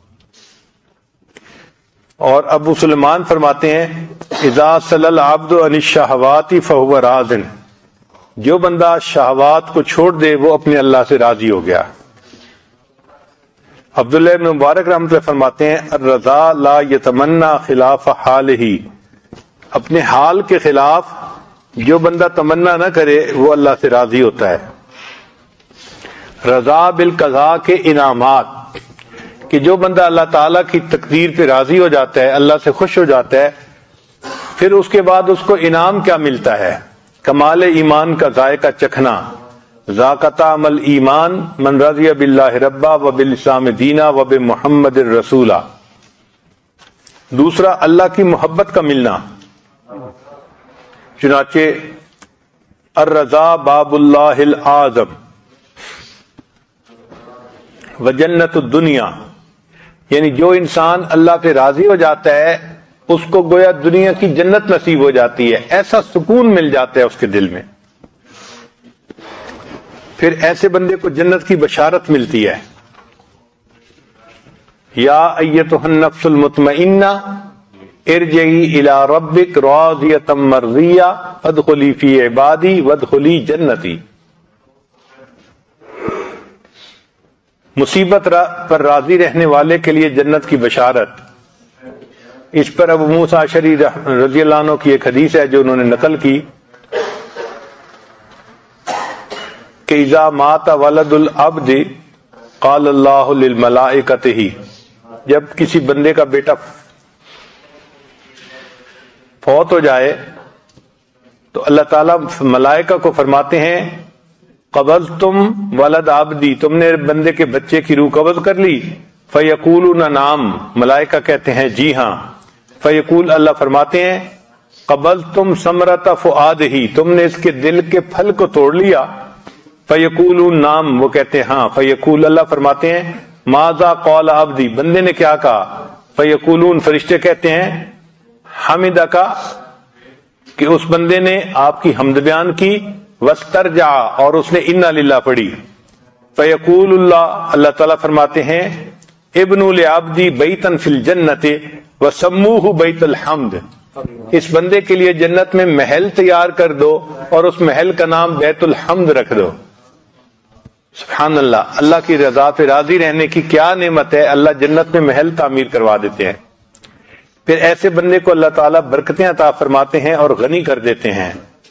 اور ابو سلیمان فرماتے ہیں، اذا صلی العبد عن الشہوات فہو راض، جو بندہ شہوات کو چھوڑ دے وہ اپنے اللہ سے راضی ہو گیا۔ عبداللہ ابن مبارک رحمۃ اللہ فرماتے ہیں، الرضا لا یتمنا خلاف حالہ، اپنے حال کے خلاف جو بندہ تمنا نہ کرے وہ اللہ سے راضی ہوتا ہے۔ رضا بالقضاء کے انعامات، کہ جو بندہ اللہ تعالیٰ کی تقدیر پہ راضی ہو جاتا ہے، اللہ سے خوش ہو جاتا ہے، پھر اس کے بعد اس کو انعام کیا ملتا ہے؟ کمال ایمان کا ذائقہ چکھنا، ذاق طعم الایمان من رضی باللہ ربا وبالاسلام دینا وبمحمد الرسولہ۔ دوسرا، اللہ کی محبت کا ملنا۔ چنانچہ الرضا باب اللہ الاعظم وجنت الدنیا، یعنی جو انسان اللہ پہ راضی ہو جاتا ہے اس کو گویا دنیا کی جنت نصیب ہو جاتی ہے، ایسا سکون مل جاتا ہے اس کے دل میں، پھر ایسے بندے کو جنت کی بشارت ملتی ہے، یا ایتھا النفس المطمئنہ ارجعی الی ربک راضیۃ مرضیہ فادخلی فی عبادی وادخلی جنتی۔ مصیبت پر راضی رہنے والے کے لیے جنت کی بشارت۔ اس پر ابو موسیٰ اشعری رضی اللہ عنہ کی ایک حدیث ہے جو انہوں نے نقل کی کہ اذا مات ولد العبد قال اللہ للملائکۃ، جب کسی بندے کا بیٹا فوت ہو جائے تو اللہ تعالیٰ ملائکہ کو فرماتے ہیں، قبضتم ولد عبدی، تم نے بندے کے بچے کی روح قبض کر لی؟ فیقولون نعم، ملائکہ کہتے ہیں جی ہاں۔ فیقول، اللہ فرماتے ہیں، قبضتم ثمرۃ فؤادہ، تم نے اس کے دل کے پھل کو توڑ لیا؟ فیقولون نعم، وہ کہتے ہیں ہاں۔ فیقول، اللہ فرماتے ہیں، ماذا قال عبدی، بندے نے کیا کہا؟ فیقولون، فرشتے کہتے ہیں، حمدک، کہ اس بندے نے آپ کی حمد بیان کی، واسترجع، اور اس نے انا للہ پڑھی۔ فیقول اللہ، اللہ تعالیٰ فرماتے ہیں، ابنوا لعبدی بیتا فی الجنۃ وسموہ بیت الحمد، اس بندے کے لیے جنت میں محل تیار کر دو اور اس محل کا نام بیت الحمد رکھ دو۔ سبحان اللہ، اللہ کی رضا پہ راضی رہنے کی کیا نعمت ہے، اللہ جنت میں محل تعمیر کروا دیتے ہیں۔ پھر ایسے بندے کو اللہ تعالیٰ برکتیں عطا فرماتے ہیں اور غنی کر دیتے ہیں۔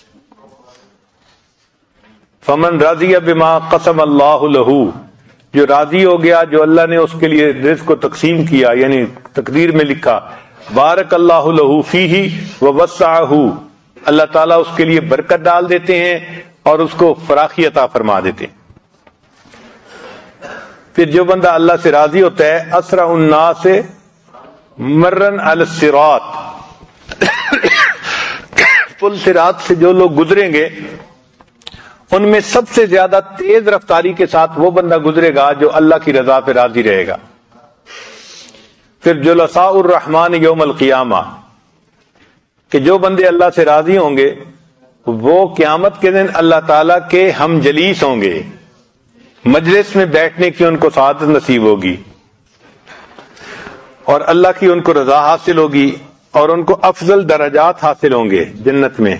فمن رضی بما قسم اللہ لہ، جو راضی ہو گیا جو اللہ نے اس کے لیے رزق کو تقسیم کیا، یعنی تقدیر میں لکھا، بارک اللہ لہ فیہ ووسعہ، اللہ تعالیٰ اس کے لیے برکت ڈال دیتے ہیں اور اس کو فراخی عطا فرما دیتے ہیں۔ پھر جو بندہ اللہ سے راضی ہوتا ہے، اسرع الناس مرن علی الصراط، پل صراط سے جو لوگ گزریں گے ان میں سب سے زیادہ تیز رفتاری کے ساتھ وہ بندہ گزرے گا جو اللہ کی رضا پہ راضی رہے گا۔ پھر جلساء الرحمن یوم القیامہ، کہ جو بندے اللہ سے راضی ہوں گے وہ قیامت کے دن اللہ تعالیٰ کے ہم جلیس ہوں گے، مجلس میں بیٹھنے کی ان کو سعادت نصیب ہوگی اور اللہ کی ان کو رضا حاصل ہوگی اور ان کو افضل درجات حاصل ہوں گے جنت میں۔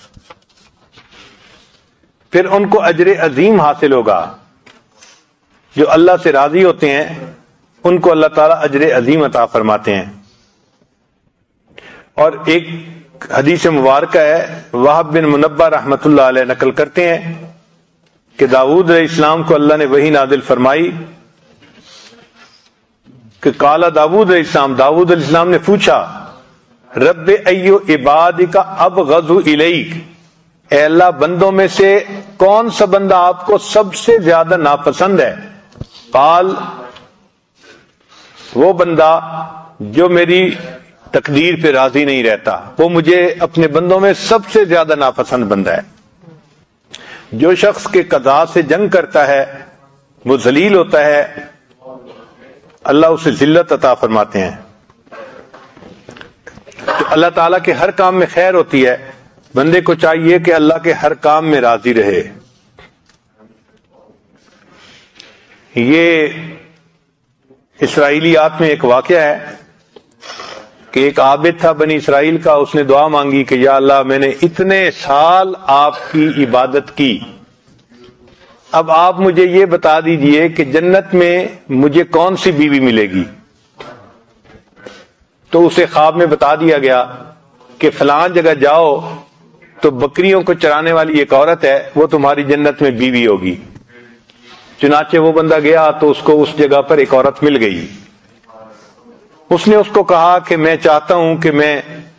پھر ان کو اجر عظیم حاصل ہوگا، جو اللہ سے راضی ہوتے ہیں ان کو اللہ تعالیٰ اجر عظیم عطا فرماتے ہیں۔ اور ایک حدیث مبارکہ ہے، وہب بن منبہ رحمۃ اللہ علیہ نقل کرتے ہیں کہ داؤد علیہ السلام کو اللہ نے وحی نازل فرمائی کہ قال داؤد علیہ السلام، داؤد علیہ السلام نے پوچھا، رب ایو عبادک ابغض الیک، اے اللہ بندوں میں سے کون سا بندہ آپ کو سب سے زیادہ ناپسند ہے؟ قال وہ بندہ جو میری تقدیر پہ راضی نہیں رہتا، وہ مجھے اپنے بندوں میں سب سے زیادہ ناپسند بندہ ہے۔ جو شخص کے قضاء سے جنگ کرتا ہے وہ ذلیل ہوتا ہے، اللہ اسے ذلت عطا فرماتے ہیں۔ تو اللہ تعالیٰ کے ہر کام میں خیر ہوتی ہے، بندے کو چاہیے کہ اللہ کے ہر کام میں راضی رہے۔ یہ اسرائیلیات میں ایک واقعہ ہے کہ ایک عابد تھا بنی اسرائیل کا، اس نے دعا مانگی کہ یا اللہ میں نے اتنے سال آپ کی عبادت کی، اب آپ مجھے یہ بتا دیجئے کہ جنت میں مجھے کون سی بیوی ملے گی۔ تو اسے خواب میں بتا دیا گیا کہ فلاں جگہ جاؤ تو بکریوں کو چرانے والی ایک عورت ہے، وہ تمہاری جنت میں بیوی ہوگی۔ چنانچہ وہ بندہ گیا تو اس کو اس جگہ پر ایک عورت مل گئی۔ اس نے اس کو کہا کہ میں چاہتا ہوں کہ میں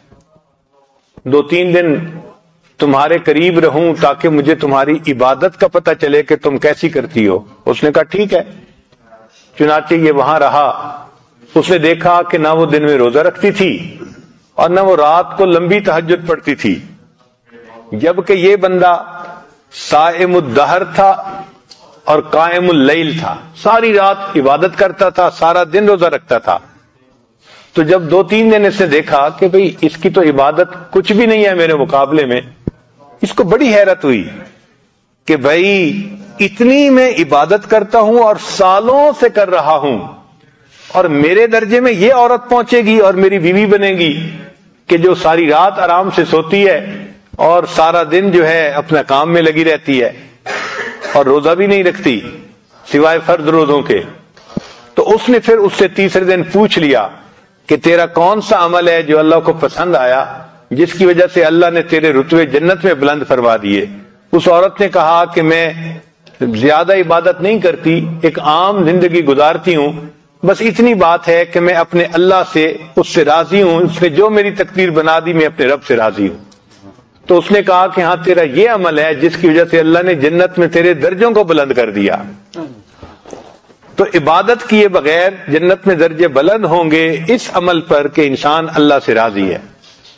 2-3 دن تمہارے قریب رہوں تاکہ مجھے تمہاری عبادت کا پتہ چلے کہ تم کیسی کرتی ہو۔ اس نے کہا ٹھیک ہے۔ چنانچہ یہ وہاں رہا۔ اس نے دیکھا کہ نہ وہ دن میں روزہ رکھتی تھی اور نہ وہ رات کو لمبی تہجد پڑھتی تھی، جبکہ یہ بندہ صائم الدہر تھا اور قائم اللیل تھا، ساری رات عبادت کرتا تھا، سارا دن روزہ رکھتا تھا۔ تو جب 2-3 دن اس نے دیکھا کہ بھئی اس کی تو عبادت کچھ بھی نہیں ہے میرے مقابلے میں، اس کو بڑی حیرت ہوئی کہ بھئی اتنی میں عبادت کرتا ہوں اور سالوں سے کر رہا ہوں، اور میرے درجے میں یہ عورت پہنچے گی اور میری بیوی بنے گی کہ جو ساری رات آرام سے سوتی ہے اور سارا دن جو ہے اپنا کام میں لگی رہتی ہے اور روزہ بھی نہیں رکھتی سوائے فرض روزوں کے۔ تو اس نے پھر اس سے تیسرے دن پوچھ لیا کہ تیرا کون سا عمل ہے جو اللہ کو پسند آیا، جس کی وجہ سے اللہ نے تیرے رتبے جنت میں بلند فرما دیے؟ اس عورت نے کہا کہ میں زیادہ عبادت نہیں کرتی، ایک عام زندگی گزارتی ہوں، بس اتنی بات ہے کہ میں اپنے اللہ سے اس سے راضی ہوں، اس نے جو میری تقدیر بنا دی میں اپنے رب سے راضی ہوں۔ تو اس نے کہا کہ ہاں تیرا یہ عمل ہے جس کی وجہ سے اللہ نے جنت میں تیرے درجوں کو بلند کر دیا۔ تو عبادت کیے بغیر جنت میں درجے بلند ہوں گے اس عمل پر کہ انسان اللہ سے راضی ہے۔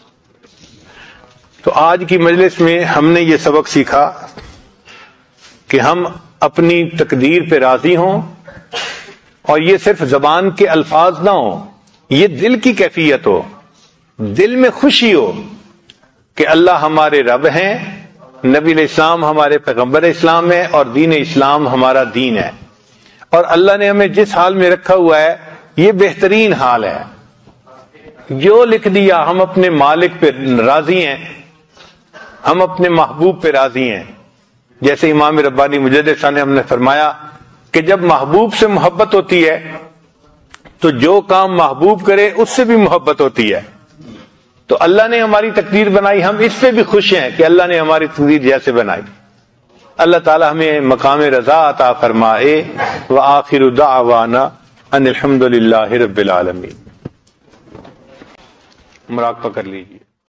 تو آج کی مجلس میں ہم نے یہ سبق سیکھا کہ ہم اپنی تقدیر پہ راضی ہوں، اور یہ صرف زبان کے الفاظ نہ ہوں، یہ دل کی کیفیت ہو، دل میں خوشی ہو کہ اللہ ہمارے رب ہیں، نبی علیہ السلام ہمارے پیغمبر اسلام ہے، اور دین اسلام ہمارا دین ہے، اور اللہ نے ہمیں جس حال میں رکھا ہوا ہے یہ بہترین حال ہے۔ جو لکھ دیا ہم اپنے مالک پہ راضی ہیں، ہم اپنے محبوب پہ راضی ہیں۔ جیسے امام ربانی مجدد صاحب نے ہم نے فرمایا کہ جب محبوب سے محبت ہوتی ہے تو جو کام محبوب کرے اس سے بھی محبت ہوتی ہے۔ تو اللہ نے ہماری تقدیر بنائی، ہم اس پہ بھی خوش ہیں کہ اللہ نے ہماری تقدیر جیسے بنائی۔ اللہ تعالی ہمیں مقام رضا عطا فرمائے۔ وآخر دعوانا ان الحمد للہ رب العالمین۔ مراقبہ کر لیجیے۔